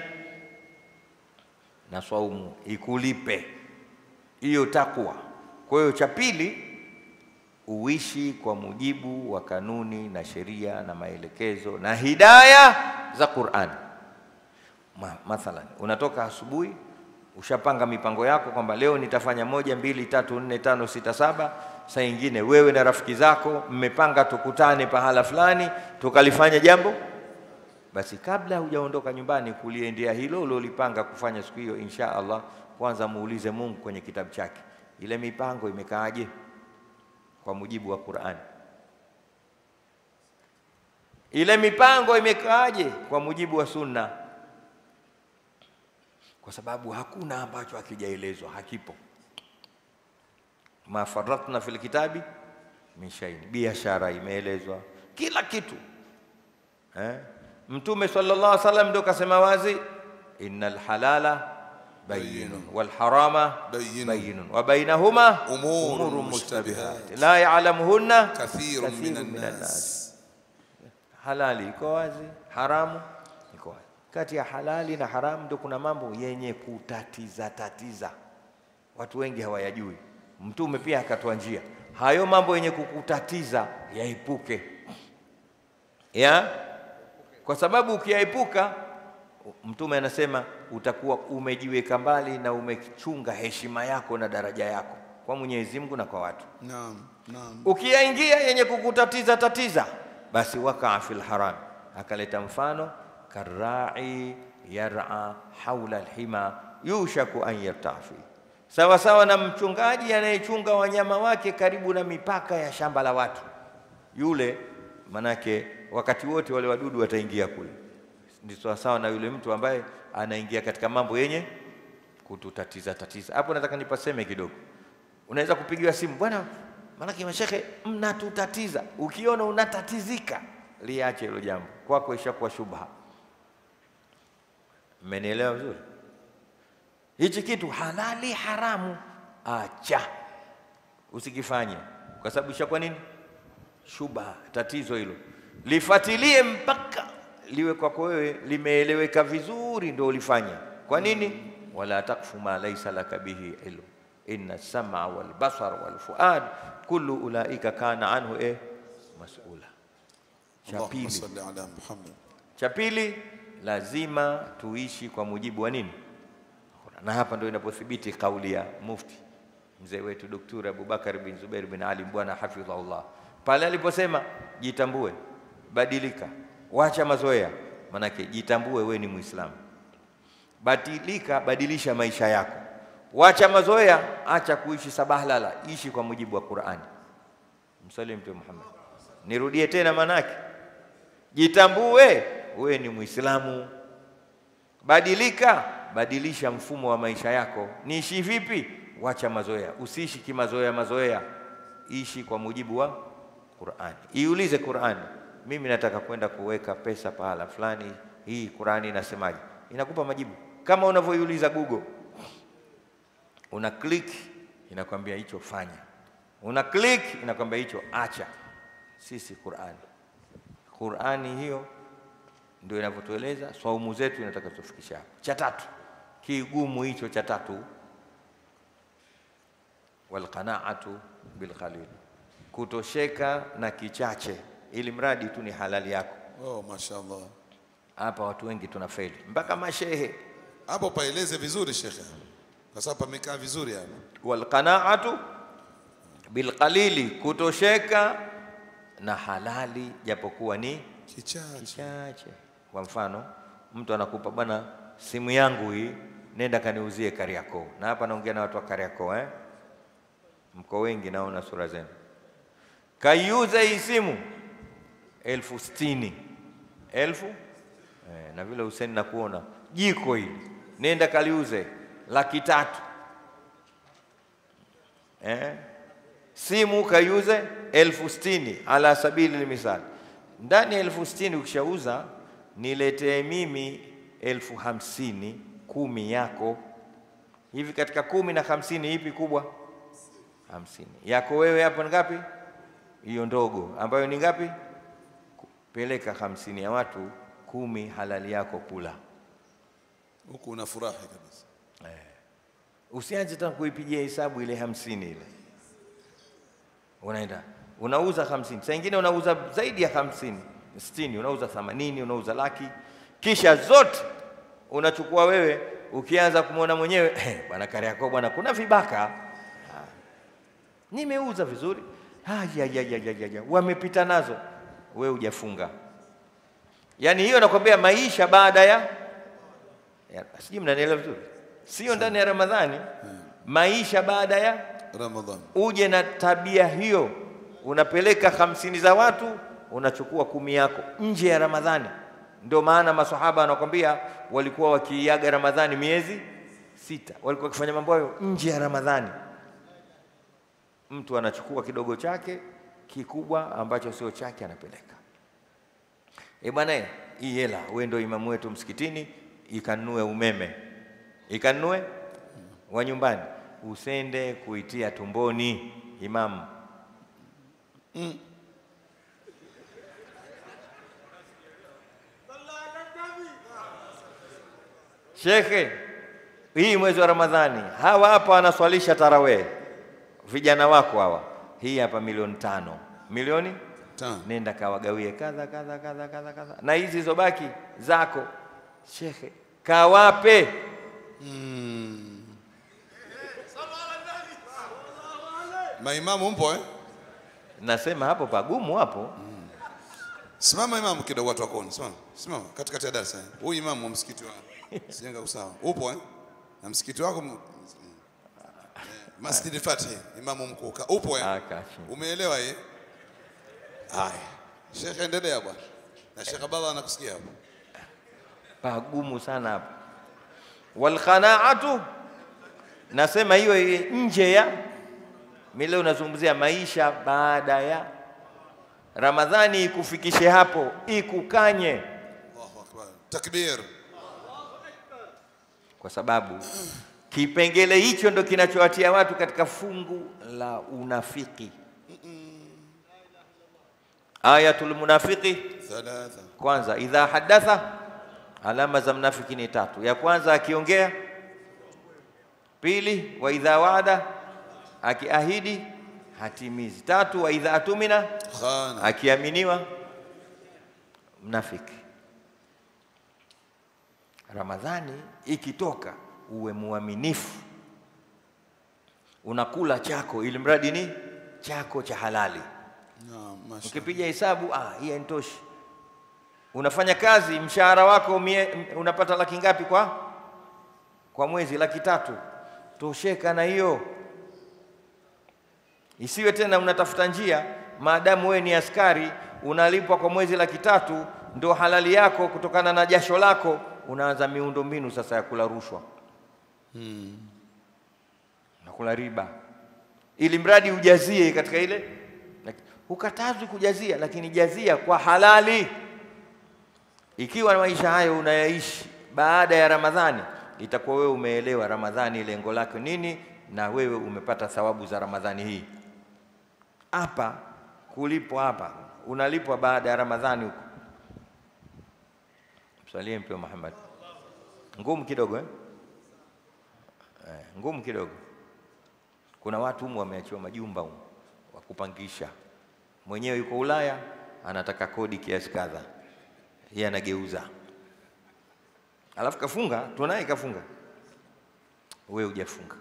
na swaumu ikulipe hiyo takwa. Kwa hiyo cha pili, uishi kwa mujibu wa kanuni na sheria na maelekezo na hidayah za Qur'an. Ma, mathalan unatoka asubuhi, ushapanga mipango yako kwamba leo nitafanya moja, mbili, tatu, nne, tano, sita, saba. Saa nyingine wewe na rafiki zako mmepanga tukutane pahala fulani tukalifanya jambo, basi kabla hujaondoka nyumbani kuliendea hilo ulilopanga kufanya siku hiyo, insha Allah, kwanza muulize Mungu kwenye kitabu chake, ile mipango imekaaje kwa mujibu wa Qur'an? Ile mipango imekaaje kwa mujibu wa Sunna? Kwa sababu hakuna ambacho hakijaelezwa, hakipo. Ma faratna fil kitabi min shay'in, biashara imeelezwa kila kitu. Eh? Mtume sallallahu alaihi wasallam ndio kasema wazi, innal halala bayyinun wal harama bayyinun wa bainahuma umurun mushtabihat la ya'lamuhunna kathirun minan nas. Halali iko wazi, haramu iko wazi. Kati ya halali na haramu ndio kuna mambo yenye kutatiza tatiza, watu wengi hawayajui. Mtume pia akatoa njia, hayo mambo yenye kukutatiza yaepuke, ya kwa sababu ukiyaepuka, Mtume anasema utakuwa umejiweka mbali na umechunga heshima yako na daraja yako kwa Mwenyezi Mungu na kwa watu. Naam, naam. Ukiyaingia yenye kukutatiza tatiza, basi wakaa fil haram. Akaleta mfano, karai yar'a haula alhima yushaku an yartafi, sawa sawa na mchungaji anayechunga wanyama wake karibu na mipaka ya shamba la watu. Yule manake wakati wote wale wadudu wataingia kule. Ndio sawa sawa na yule mtu ambaye anaingia katika mambo yenye kututatiza tatiza. Hapo nataka nipaseme kidogo. Unaweza kupigiwa simu, bwana manake mashehe mnatutatiza. Ukiona unatatizika, liache hilo jambo, kwako ishakuwa shubha. Mmenielewa vizuri? Hichi kitu halali haramu, acha, usikifanye, kwa sababu ishakuwa nini? Shubha, tatizo hilo. Lifuatilie mpaka liwe kwako wewe limeeleweka vizuri, ndio ulifanya. Kwa nini? Wala takfu ma laysa laka bihi ilm, inna as-sam'a wal basara wal fuad kullu ulaika kana anhu eh mas'ula. Cha pili, cha pili, lazima tuishi kwa mujibu wa nini? Na hapa ndio inapothibiti kauli ya mufti mzee wetu Daktari Abubakar bin Zubair bin Ali bwana hafidhahullah, pale aliposema jitambue, badilika, wacha mazoea. Manake jitambue wewe ni Muislamu, badilika, badilisha maisha yako, wacha mazoea, acha kuishi sabahlala, ishi kwa mujibu wa Qur'ani. Msalim Mtume Muhammad. Nirudie tena, manake jitambue wewe ni Muislamu, badilika, badilisha mfumo wa maisha yako. Niishi vipi? Wacha mazoea, usiishi kimazoea mazoea, ishi kwa mujibu wa Qur'ani. Iulize Qur'ani, mimi nataka kwenda kuweka pesa pahala fulani, hii Qur'ani inasemaje? Inakupa majibu. Kama unavyoiuliza Google, una click inakwambia hicho fanya, una click inakwambia hicho acha. Sisi Qur'ani, Qur'ani hiyo ndio inavyotueleza. Saumu zetu inataka tufikisha hapo. Cha tatu, kigumu hicho cha tatu, wal qana'atu bil qalil, kutosheka na kichache, ili mradi tu ni halali yako. Oh, mashaallah. Hapa watu wengi tunafeli, mpaka mashehe. Hapo paeleze vizuri shekhe, kwa sababu pamekaa vizuri hapa. Wal qana'atu bil qalili, kutosheka na halali japokuwa ni kichache. Kichache. Kwa mfano, mtu anakupa, bwana simu yangu hii, nenda kaniuzie Kariakoo. Na hapa naongea na watu wa Kariakoo, eh? Mko wengi naona sura zenu. Kaiuze hii simu elfu sitini. Elfu eh, na vile Hussein nakuona jiko hili nenda kaliuze laki tatu. Eh? Simu kaiuze elfu sitini ala sabili limisali. Ndani ya elfu sitini ukishauza niletee mimi elfu hamsini, kumi yako. Hivi katika kumi na hamsini ipi kubwa? Hamsini. Yako wewe hapo ngapi? Hiyo ndogo ambayo ni ngapi? Peleka hamsini ya watu, kumi halali yako kula. Huko unafurahi kabisa. Eh. Usianze tena kuipigia hesabu ile hamsini ile. Unaenda unauza hamsini. Saa nyingine unauza zaidi ya hamsini, sitini, unauza themanini, unauza laki. Kisha zote unachukua wewe, ukianza kumuona mwenyewe, eh bwana Kariakoo bwana kuna vibaka. Ah. Nimeuza vizuri. Ah ya ya ya ya ya. Wamepita nazo. Wewe hujafunga. Yaani hiyo nakwambia maisha baada ya, ya sijui mnanielewa vizuri. Sio ndani ya Ramadhani. Hmm. Maisha baada ya Ramadhani. Uje na tabia hiyo, unapeleka hamsini za watu, unachukua kumi yako nje ya Ramadhani. Ndio maana maswahaba wanakwambia walikuwa wakiaga Ramadhani miezi sita. Walikuwa wakifanya mambo hayo nje ya Ramadhani. Mtu anachukua kidogo chake, kikubwa ambacho sio chake anapeleka. Eh bwana, hii hela wewe ndio imamu wetu msikitini, ikanunue umeme. Ikanunue wa nyumbani. Usende kuitia tumboni imamu. Mm. Shekhe, hii mwezi wa Ramadhani, hawa hapa wanaswalisha tarawih. Vijana wako hawa. Hii hapa milioni tano. Milioni tano. Nenda kawagawie kadha kadha kadha kadha kadha. Na hizi zobaki zako. Shekhe, kawape. Mm. Maimamu mpo eh? Nasema hapo pagumu hapo. Mm. Simama imamu kidogo watu wakone. Simama. Simama katikati ya darasa. Huyu imamu wa msikiti wa Sijenga usawa. Upo eh? Na msikiti wako Masjid al-Fatih, imamu mkuu. Upo eh? Umeelewa eh? Haya. Sheikh endelea bwana. Na Sheikh Abdallah anakusikia hapo. Pagumu sana hapo. Wal qanaatu, nasema hiyo nje ya mimi unazungumzia maisha baada ya Ramadhani, ikufikishe hapo, ikukanye. Allahu akbar. Takbir. Kwa sababu kipengele hicho ndo kinachowatia watu katika fungu la unafiki. Ayatul munafiqi thalatha. Kwanza, idha hadatha, alama za mnafiki ni tatu. Ya kwanza akiongea. Pili, wa idha waada, akiahidi hatimizi. Tatu, wa idha atumina khana, akiaminiwa mnafiki. Ramadhani ikitoka uwe muaminifu. Unakula chako ili mradi ni chako cha halali. Naam, mashallah. Ukipiga hesabu, ah hii haitoshi. Unafanya kazi, mshahara wako mie, unapata laki ngapi kwa kwa mwezi? Laki tatu. Tosheka na hiyo. Isiwe tena unatafuta njia, maadamu wewe ni askari, unalipwa kwa mwezi laki tatu, ndio halali yako kutokana na jasho lako, unaanza miundo mbinu sasa ya kula rushwa. Hmm. Na kula riba. Ili mradi ujazie katika ile. Ukatazwi kujazia, lakini jazia kwa halali. Ikiwa maisha hayo unayaishi baada ya Ramadhani, itakuwa wewe umeelewa Ramadhani lengo lake nini, na wewe umepata thawabu za Ramadhani hii. Hapa kulipo hapa unalipwa baada ya Ramadhani huko. Msalie Mtume Muhammad. Ngumu kidogo eh? Eh, ngumu kidogo. Kuna watu humu wameachiwa majumba humu wa kupangisha. Mwenyewe yuko Ulaya, anataka kodi kiasi kadha. Yeye anageuza. Alafu kafunga, tunaye kafunga. Wewe hujafunga.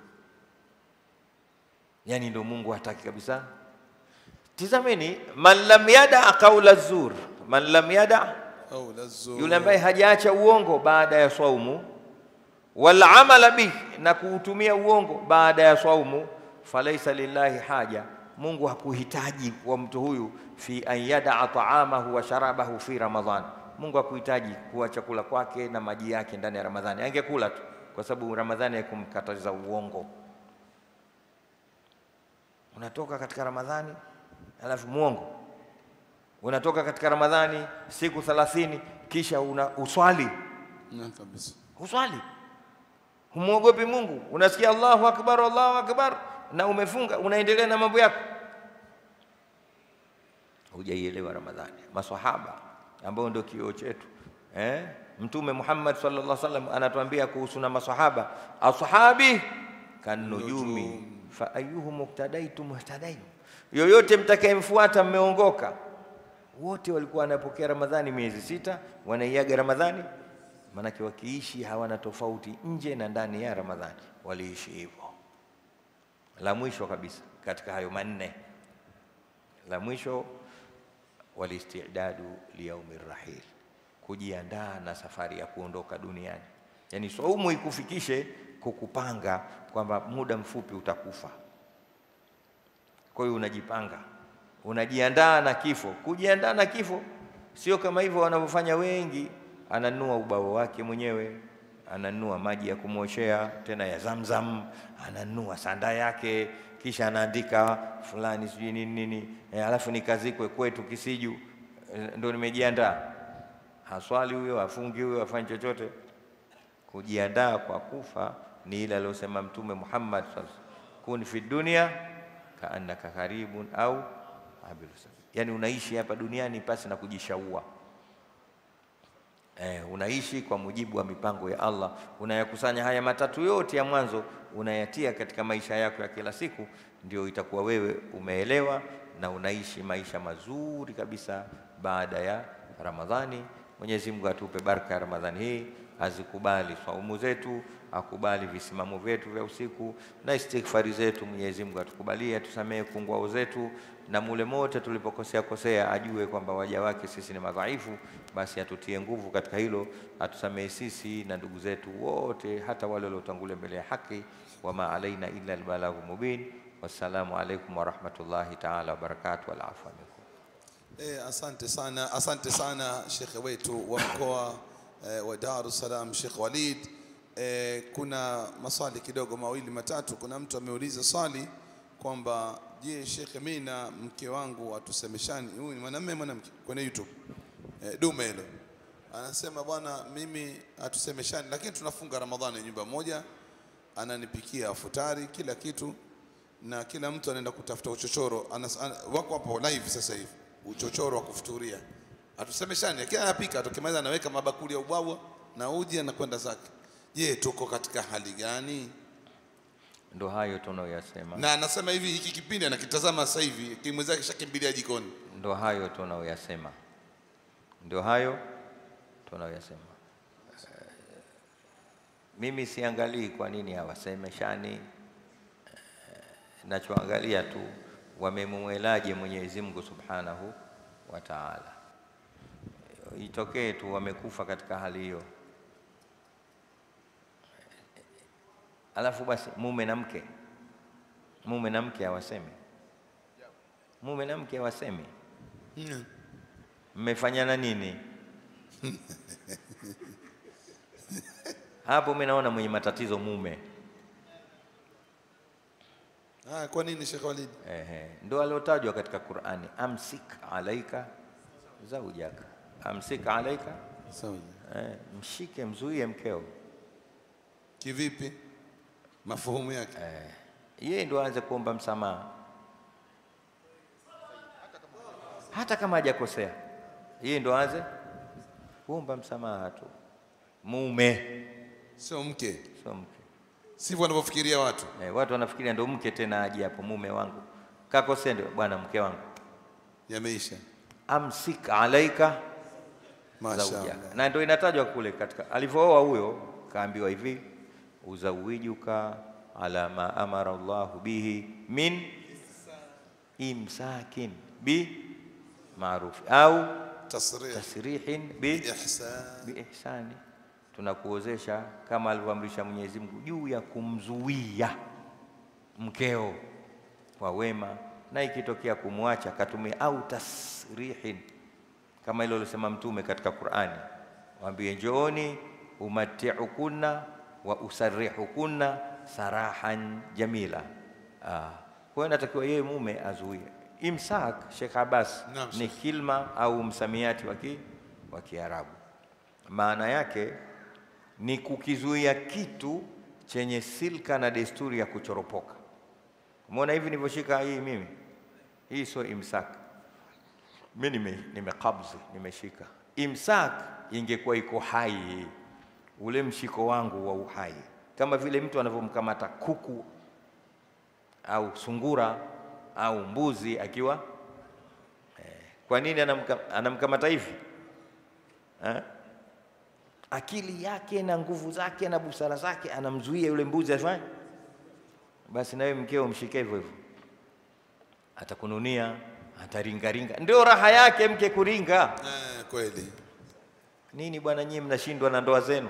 Yaani ndio Mungu hataki kabisa. Tizameni, man lam yada qawla zur, man lam yada qawla zur, yule ambaye hajaacha uongo baada ya saumu, wal amala bih, na kuutumia uongo baada ya saumu, falaisa lillahi haja, Mungu hakuhitaji kwa mtu huyu fi an yada'a ta'amahu wa sharabahu fi Ramadhan. Mungu hakuhitaji kuwa chakula kwake na maji yake ndani ya Ramadhani, angekula tu, kwa sababu Ramadhani haikumkataza uongo. Unatoka katika Ramadhani alafu muongo, unatoka katika Ramadhani siku thelathini kisha una uswali na kabisa, uswali, humuogopi Mungu, unasikia Allahu akbar Allahu akbar na umefunga, unaendelea na mambo yako. Hujaielewa Ramadhani. Maswahaba ambao ndio kioo chetu, eh, Mtume Muhammad sallallahu alaihi wasallam anatuambia kuhusu na maswahaba, ashabi kanujumi fa ayyuhum muqtadaitum muhtadaitum, yoyote mtakayemfuata mmeongoka. Wote walikuwa wanapokea Ramadhani miezi sita, wanaiaga Ramadhani, manake wakiishi hawana tofauti nje na ndani ya Ramadhani, waliishi hivyo. La mwisho kabisa katika hayo manne, la mwisho, walistidadu liyaumir rahil, kujiandaa na safari ya kuondoka duniani. Yani saumu ikufikishe kukupanga kwamba muda mfupi utakufa. Kwa hiyo unajipanga, unajiandaa na kifo. Kujiandaa na kifo sio kama hivyo wanavyofanya wengi, ananunua ubao wake mwenyewe, ananunua maji ya kumwoshea tena ya Zamzam, ananunua sanda yake, kisha anaandika fulani sijui nini nini, e, alafu nikazikwe kwetu Kisiju, e, ndio nimejiandaa. Haswali huyo, afungi huyo, afanye chochote. Kujiandaa kwa kufa ni ile aliyosema Mtume Muhammad sallallahu alaihi wasallam, kun fi dunya kaannaka karibun au abiru sabil. Yani unaishi hapa duniani pasi na kujishaua. Eh, unaishi kwa mujibu wa mipango ya Allah. Unayakusanya haya matatu yote ya mwanzo, unayatia katika maisha yako ya kila siku, ndio itakuwa wewe umeelewa na unaishi maisha mazuri kabisa baada ya Ramadhani. Mwenyezi Mungu atupe baraka ya Ramadhani hii, azikubali saumu zetu, akubali visimamo vyetu vya usiku na istighfari zetu. Mwenyezi Mungu atukubalie, tusamehe kungwao zetu, na mule mote tulipokosea kosea ajue kwamba waja wake sisi ni madhaifu, basi atutie nguvu katika hilo, atusamehe sisi na ndugu zetu wote, hata wale waliotangulia mbele ya haki. Wama alaina illa albalaghu mubin. Wassalamu alaikum wa rahmatullahi ta'ala wa barakatuh. Wal afwa minkum. Eh, asante sana, asante sana shekhe wetu wa mkoa eh, wa Dar es Salaam, Sheikh Walid. Eh, kuna maswali kidogo mawili matatu. Kuna mtu ameuliza swali kwamba je, shekhe, mimi na mke wangu atusemeshani, huyu ni mwanamume mwanamke kwenye YouTube, eh, dume hilo, anasema bwana, mimi atusemeshani, lakini tunafunga Ramadhani nyumba moja, ananipikia futari kila kitu, na kila mtu anaenda kutafuta uchochoro. Anas, an, wako hapo live sasa hivi, uchochoro wa kufuturia, atusemeshani. Kila anapika atakimaliza anaweka mabakuli ya ubwabwa na uji anakwenda zake. Je, tuko katika hali gani? Ndio hayo tunayoyasema, na anasema hivi, hiki kipindi anakitazama sasa hivi, kimweza kishakimbilia jikoni. Ndio hayo tunayoyasema, ndio hayo tunayoyasema. Mimi siangalii kwa nini hawasemeshani, nachoangalia tu wamemwelaje Mwenyezi Mungu Subhanahu wa Ta'ala. Itokee tu wamekufa katika hali hiyo, alafu basi mume na mke, mume na mke hawasemi, mume na mke hawasemi, mmefanyana nini? Hapo mimi naona mwenye matatizo mume. Ah, kwa nini Sheikh Walid? Ehe, ndio aliotajwa katika Qur'ani, amsik alaika zaujaka, amsik alaika zaujaka, eh, mshike mzuie mkeo. Kivipi mafuhumu yake? Eh, yeye ndio aanze kuomba msamaha hata kama hajakosea, yeye ndio aanze kuomba msamaha tu, mume sio mke, sio mke. Sivyo wanavyofikiria watu. Eh, watu wanafikiria ndio mke tena aje hapo, mume wangu kakosea, ndio bwana mke wangu. Yameisha. Amsik alaika mashaallah. Na ndio inatajwa kule katika alivyooa huyo, kaambiwa hivi, uzawijuka ala ma amara Allahu bihi min imsakin bi ma'ruf au tasrih tasrihin bi ihsan, bi ihsani, tunakuozesha kama alivyoamrisha Mwenyezi Mungu juu ya kumzuia mkeo kwa wema na ikitokea kumwacha katumia au tasrihin, kama ile aliyosema Mtume katika Qur'ani, waambie njooni umati'ukunna wa usarrihukunna sarahan jamila. Ah, kwa hiyo natakiwa yeye mume azuie. Imsak, Sheikh Abbas, ni kilma au msamiati wa Kiarabu. Maana yake ni kukizuia kitu chenye silka na desturi ya kuchoropoka. Umeona hivi nilivyoshika hii mimi? Hii sio imsak. Mimi nime nimekabzi, nimeshika. Imsak ingekuwa iko hai, ule mshiko wangu wa uhai, kama vile mtu anavyomkamata kuku au sungura au mbuzi akiwa eh. Kwa nini anamkamata, anamkamata hivi eh? Akili yake na nguvu zake na busara zake anamzuia yule mbuzi afanye. Basi nawe mkeo mshike hivyo hivyo, atakununia, ataringaringa. Ndio raha yake mke kuringa. Eh, kweli. Nini bwana, nyinyi mnashindwa na ndoa zenu?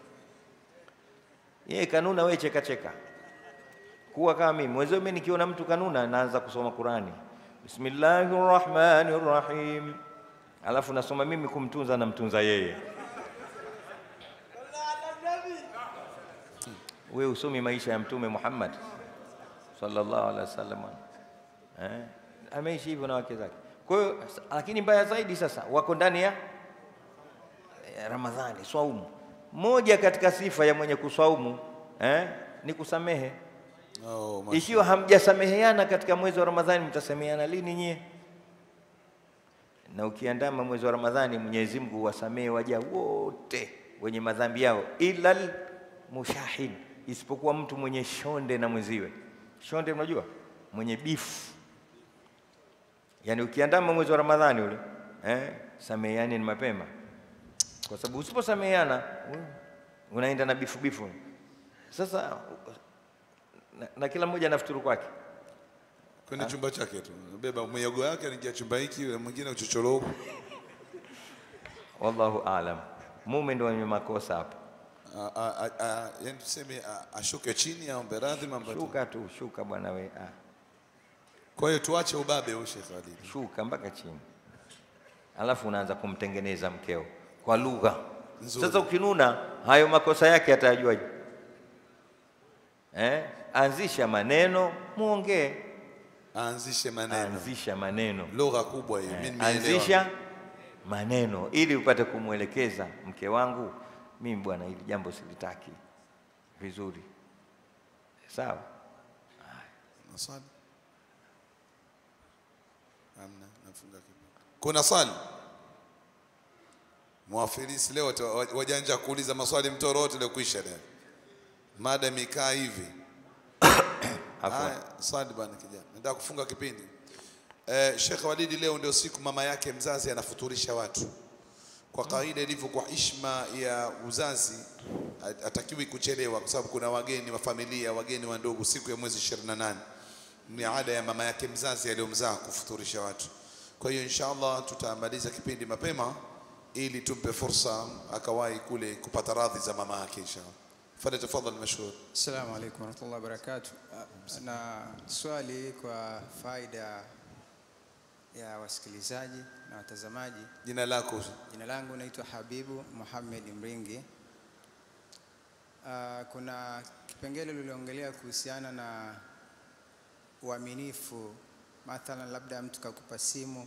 Yeye kanuna, wewe cheka cheka. Kuwa kama mimi. Mwezi mimi nikiona mtu kanuna naanza kusoma Qur'ani. Bismillahirrahmanirrahim. Alafu nasoma mimi kumtunza na mtunza yeye. Wewe usomi maisha ya Mtume Muhammad sallallahu alaihi wasallam. Eh? Ameishi hivyo na wake zake. Kwa hiyo lakini mbaya zaidi sasa wako ndani ya Ramadhani, swaumu. Moja katika sifa ya mwenye kuswaumu eh, ni kusamehe. Oh, ikiwa hamjasameheana katika mwezi wa Ramadhani, mtasameheana lini nyie? Na ukiandama mwezi wa Ramadhani, Mwenyezi Mungu huwasamehe waja wote wenye madhambi yao ilal mushahin, isipokuwa mtu mwenye shonde na mwenziwe. Shonde unajua? Mwenye bifu. Yani ukiandama mwezi wa Ramadhani ule, eh, sameheani ni mapema. Kwa sababu usiposameheana unaenda na bifu bifu. Sasa na, na kila mmoja anafuturu kwake kwenye chumba chake tu, beba myogo yake anaingia chumba hiki, yule mwingine uchochoro. Wallahu aalam. Mume ndio mwenye makosa hapo. Yaani tuseme ashuke chini aombe radhi mambo. Shuka tu, shuka bwana we. Ah. Kwa hiyo tuache ubabe huo Sheikh Khalid. Shuka mpaka chini. Alafu unaanza kumtengeneza mkeo kwa lugha. Sasa ukinuna, hayo makosa yake atayajuaje? Eh? Anzisha maneno, muongee. Anzishe maneno. Anzisha maneno. Lugha kubwa hiyo. Eh, mimi anzisha maneno ili upate kumwelekeza mke wangu, mimi bwana hili jambo silitaki vizuri. Sawa? Nasali. Amna, nafunga kidogo. Kuna swali? Muafilisi leo wajanja kuuliza maswali mtoro wote leo kuisha leo. Mada mikaa hivi. Haya, swali bwana kijana. Nataka kufunga kipindi. Eh, Sheikh Walidi, leo ndio siku mama yake mzazi anafuturisha watu. Kwa kawaida ilivyo kwa heshima ya uzazi atakiwi kuchelewa kwa sababu kuna wageni wa familia, wageni wa ndugu siku ya mwezi ishirini na nane. Ni ada ya mama yake mzazi aliyomzaa kufuturisha watu. Kwa hiyo inshallah tutamaliza kipindi mapema ili tumpe fursa akawahi kule kupata radhi za mama yake inshallah. Fadhali tafadhali mashhur. Assalamu alaykum wa rahmatullahi wa barakatuh. Na swali kwa faida ya wasikilizaji na watazamaji. Jina lako? Jina langu naitwa Habibu Muhammad Mringi. Uh, kuna kipengele liliongelea kuhusiana na uaminifu. Mathalan labda mtu kakupa simu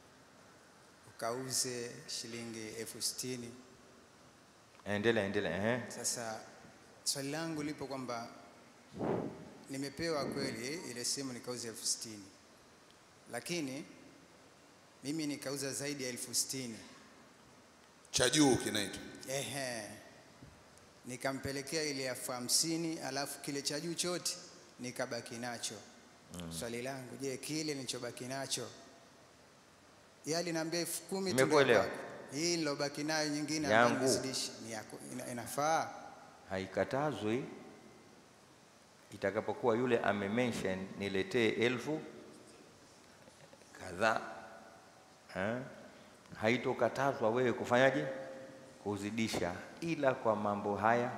ukauze shilingi elfu sitini. Endelea endelea eh. Sasa swali langu lipo kwamba nimepewa kweli ile simu nikauza elfu sitini. Lakini mimi nikauza zaidi ya elfu sitini. Cha juu kinaitwa. Ehe. Nikampelekea ile elfu hamsini alafu kile cha juu chote nikabaki nacho. Mm. Swali langu, je, kile nilichobaki nacho yali naambia elfu kumi tu. Nimekuelewa. Hii nilobaki nayo nyingine ambayo nisidishi ni yako inafaa? Haikatazwi itakapokuwa yule ame mention niletee elfu kadhaa. Eh? Haitokatazwa wewe kufanyaje? Kuzidisha, ila kwa mambo haya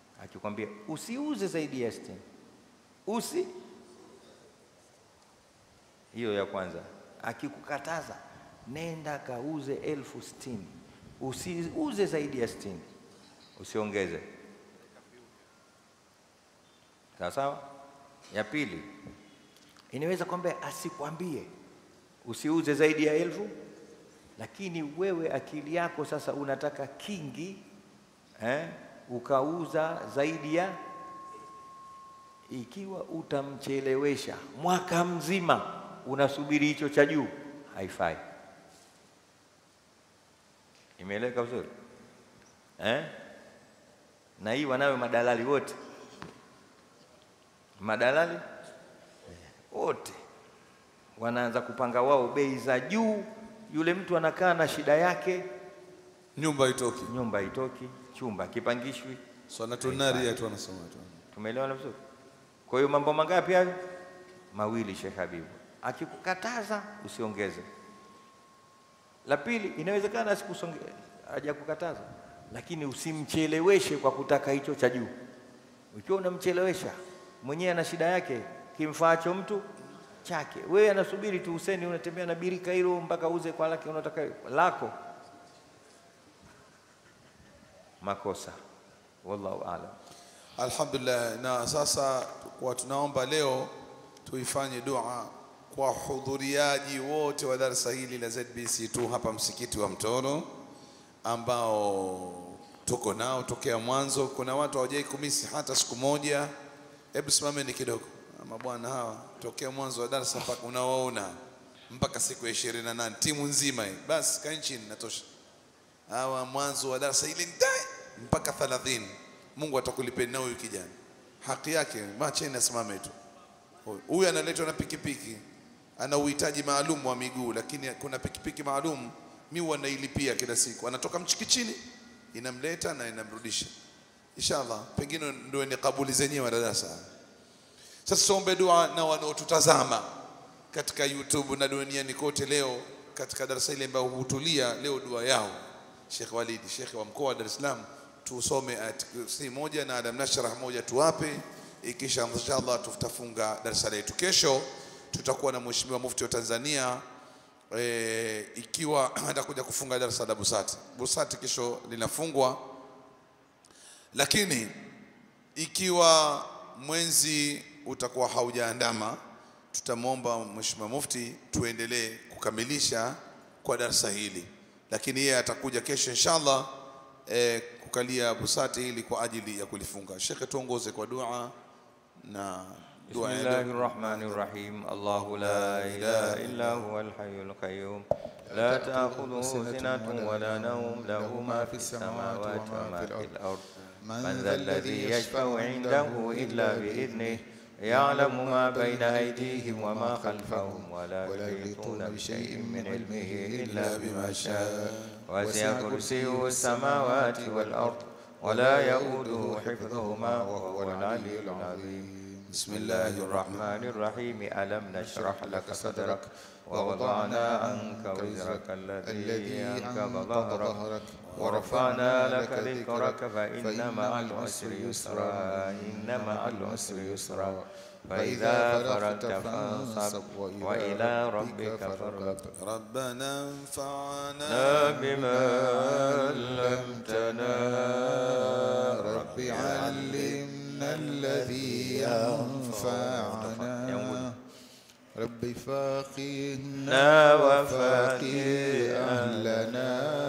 akikwambia usiuze zaidi ya sitini. Usi Hiyo ya kwanza. Akikukataza nenda kauze elfu sitini, usiuze zaidi ya sitini, usiongeze. Sawa sawa? Ya pili, inaweza kwamba asikwambie usiuze zaidi ya elfu, lakini wewe akili yako sasa unataka kingi, eh, ukauza zaidi ya. Ikiwa utamchelewesha mwaka mzima unasubiri hicho cha juu, haifai. Imeeleka vizuri? Eh? Na hii wanawe madalali wote. Madalali wote wanaanza kupanga wao bei za juu. Yule mtu anakaa na shida yake, nyumba itoki. Nyumba itoki, chumba kipangishwi. Swala tunari yetu wanasema tu. Tumeelewana vizuri? Kwa hiyo mambo mangapi hayo? Mawili, Sheikh Habibu. Akikukataza usiongeze. La pili, inawezekana asikusongeze, hajakukataza, lakini usimcheleweshe kwa kutaka hicho cha juu. Ukiwa unamchelewesha, mwenyewe ana shida yake, kimfaacho mtu chake. Wewe anasubiri tu useni, unatembea na birika hilo mpaka uze kwa lake unataka lako. Makosa. Wallahu a'lam. Alhamdulillah. Na sasa kwa tunaomba leo tuifanye dua kwa hudhuriaji wote wa darasa hili la Z B C tu hapa msikiti wa Mtoro ambao tuko nao tokea mwanzo. Kuna watu hawajai kumisi hata siku moja. Hebu simameni kidogo. Ama bwana hawa tokea mwanzo wa darasa mpaka unawaona mpaka siku ya ishirini na nane timu nzima hii. Basi kae chini natosha. Hawa mwanzo wa darasa hili ndai mpaka thelathini. Mungu atakulipeni nao huyu kijana. Haki yake, macheni asimame tu. Huyu analetwa na pikipiki. Ana uhitaji maalum wa miguu, lakini kuna pikipiki maalum mimi wanailipia kila siku. Anatoka Mchikichini, inamleta na inamrudisha. Inshallah, pengine ndio ni kabuli zenyewe darasa. Sasa tuombe dua na wanaotutazama katika YouTube na duniani kote leo katika darasa ile ambayo hutulia leo dua yao. Sheikh Walidi, Sheikh wa mkoa wa Dar es Salaam, tusome ayati moja na Alam Nashrah moja tuwape, ikisha inshallah tutafunga darasa letu. Kesho tutakuwa na Mheshimiwa Mufti wa Tanzania e, ikiwa atakuja kufunga darasa la Busati. Busati kesho linafungwa, lakini ikiwa mwenzi utakuwa haujaandama, tutamwomba Mheshimiwa Mufti tuendelee kukamilisha kwa darasa hili, lakini yeye atakuja kesho inshallah e, kukalia Busati hili kwa ajili ya kulifunga. Sheikh, tuongoze kwa dua na بسم الله الرحمن الرحيم. الله لا إله إلا هو الحي القيوم لا تأخذه سنة ولا نوم له ما في السماوات وما في الأرض من ذا الذي يشفع عنده إلا بإذنه يعلم ما بين أيديهم وما خلفهم ولا يحيطون بشيء من علمه إلا بما شاء وسع كرسيه السماوات والأرض ولا يؤوده حفظهما وهو العلي العظيم. بسم الله الرحمن الرحيم. ألم نشرح لك صدرك ووضعنا عنك وزرك الذي أنقض ظهرك ورفعنا لك ذكرك فإن مع العسر يسرا إن مع العسر يسرا فإذا فرغت فانصب وإلى ربك فارغب. ربنا انفعنا بما علمتنا رب علمنا الذي ينفعنا رب فاقهنا وفاقه أهلنا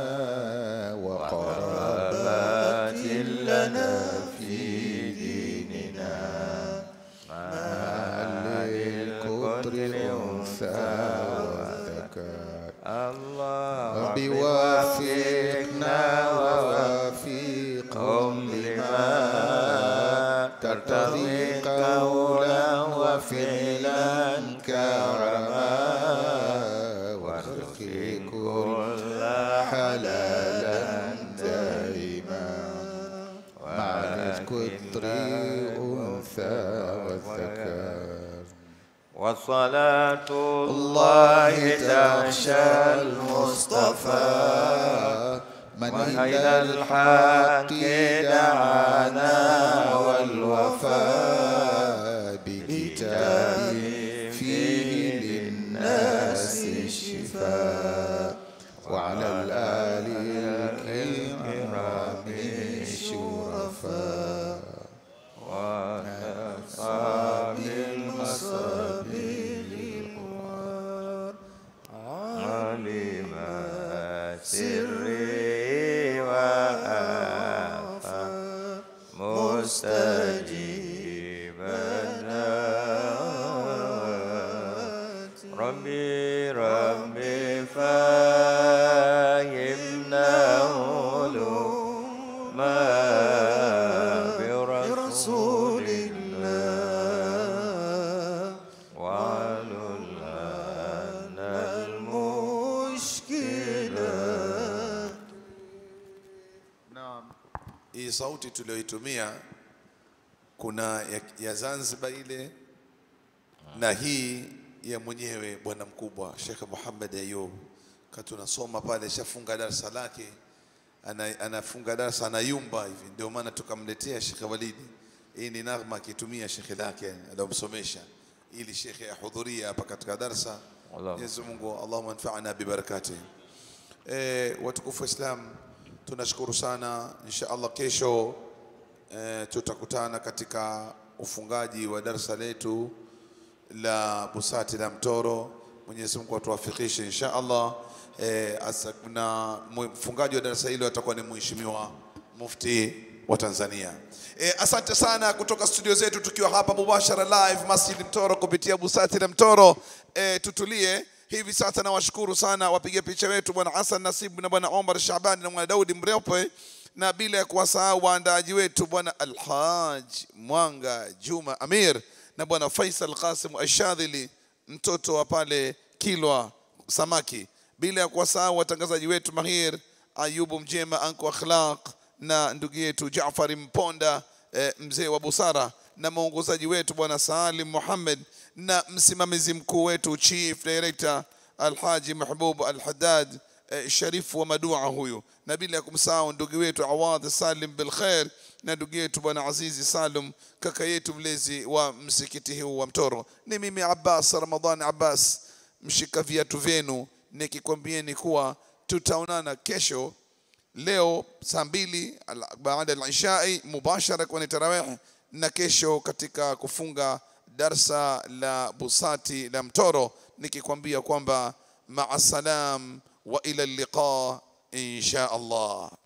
وقرابات لنا في ديننا مع القدر الأنثى والذكر رب وافقنا ووافقهم لما ترتضي قولا وفعلا كرما وارزق كل حلالا دائما مع الكتر أنثى والذكر وصلاة الله تغشى المصطفى من إلى الحق دعانا والوفاء بكتاب فيه للناس hii sauti tuliyoitumia kuna ya, ya Zanzibar ile na hii ya mwenyewe bwana mkubwa Sheikh Muhammad Ayub. Kati tunasoma pale shafunga darasa lake, ana, anafunga darasa anayumba hivi, ndio maana tukamletea Sheikh Walid. Hii ni nagma akitumia Sheikh lake alomsomesha ili Sheikh ahudhuria hapa katika darasa. Mwenyezi Mungu Allahumma anfa'na bi barakatihi. Eh, watukufu wa Islam, tunashukuru sana. Insha Allah kesho eh, tutakutana katika ufungaji wa darasa letu la Busati la Mtoro. Mwenyezi Mungu atuwafikishe insha Allah. Eh, na mfungaji wa darasa hilo atakuwa ni Mheshimiwa Mufti wa Tanzania. Eh, asante sana kutoka studio zetu tukiwa hapa mubashara live Masjid Mtoro kupitia Busati la Mtoro. Eh, tutulie hivi sasa na washukuru sana wapiga picha wetu bwana Hassan Nasibu na bwana Omar Shabani na bwana Daudi Mreope, na bila ya kuwasahau waandaaji wetu bwana Alhaj Mwanga Juma Amir na bwana Faisal Qasim Ashadhili mtoto wa pale Kilwa Samaki, bila ya kuwasahau watangazaji wetu mahir Ayubu Mjema Anko Akhlaq na ndugu yetu Jaafari Mponda e, mzee wa busara, na mwongozaji wetu bwana Salim Muhammad, na msimamizi mkuu wetu Chief Director Alhaji Mahbub Al-Haddad e, Sharifu wa Madua huyu, na bila ya kumsahau ndugu wetu Awadh Salim Bilkhair na ndugu yetu bwana Azizi Salum kaka yetu mlezi wa msikiti huu wa Mtoro. Ni mimi Abbas Ramadhan Abbas, mshika viatu vyenu, nikikwambieni kuwa tutaonana kesho leo saa mbili baada ya ishai mubashara kwa tarawih, na kesho katika kufunga darsa la Busati la Mtoro, nikikwambia kwamba ma'asalam wa ila liqa insha Allah.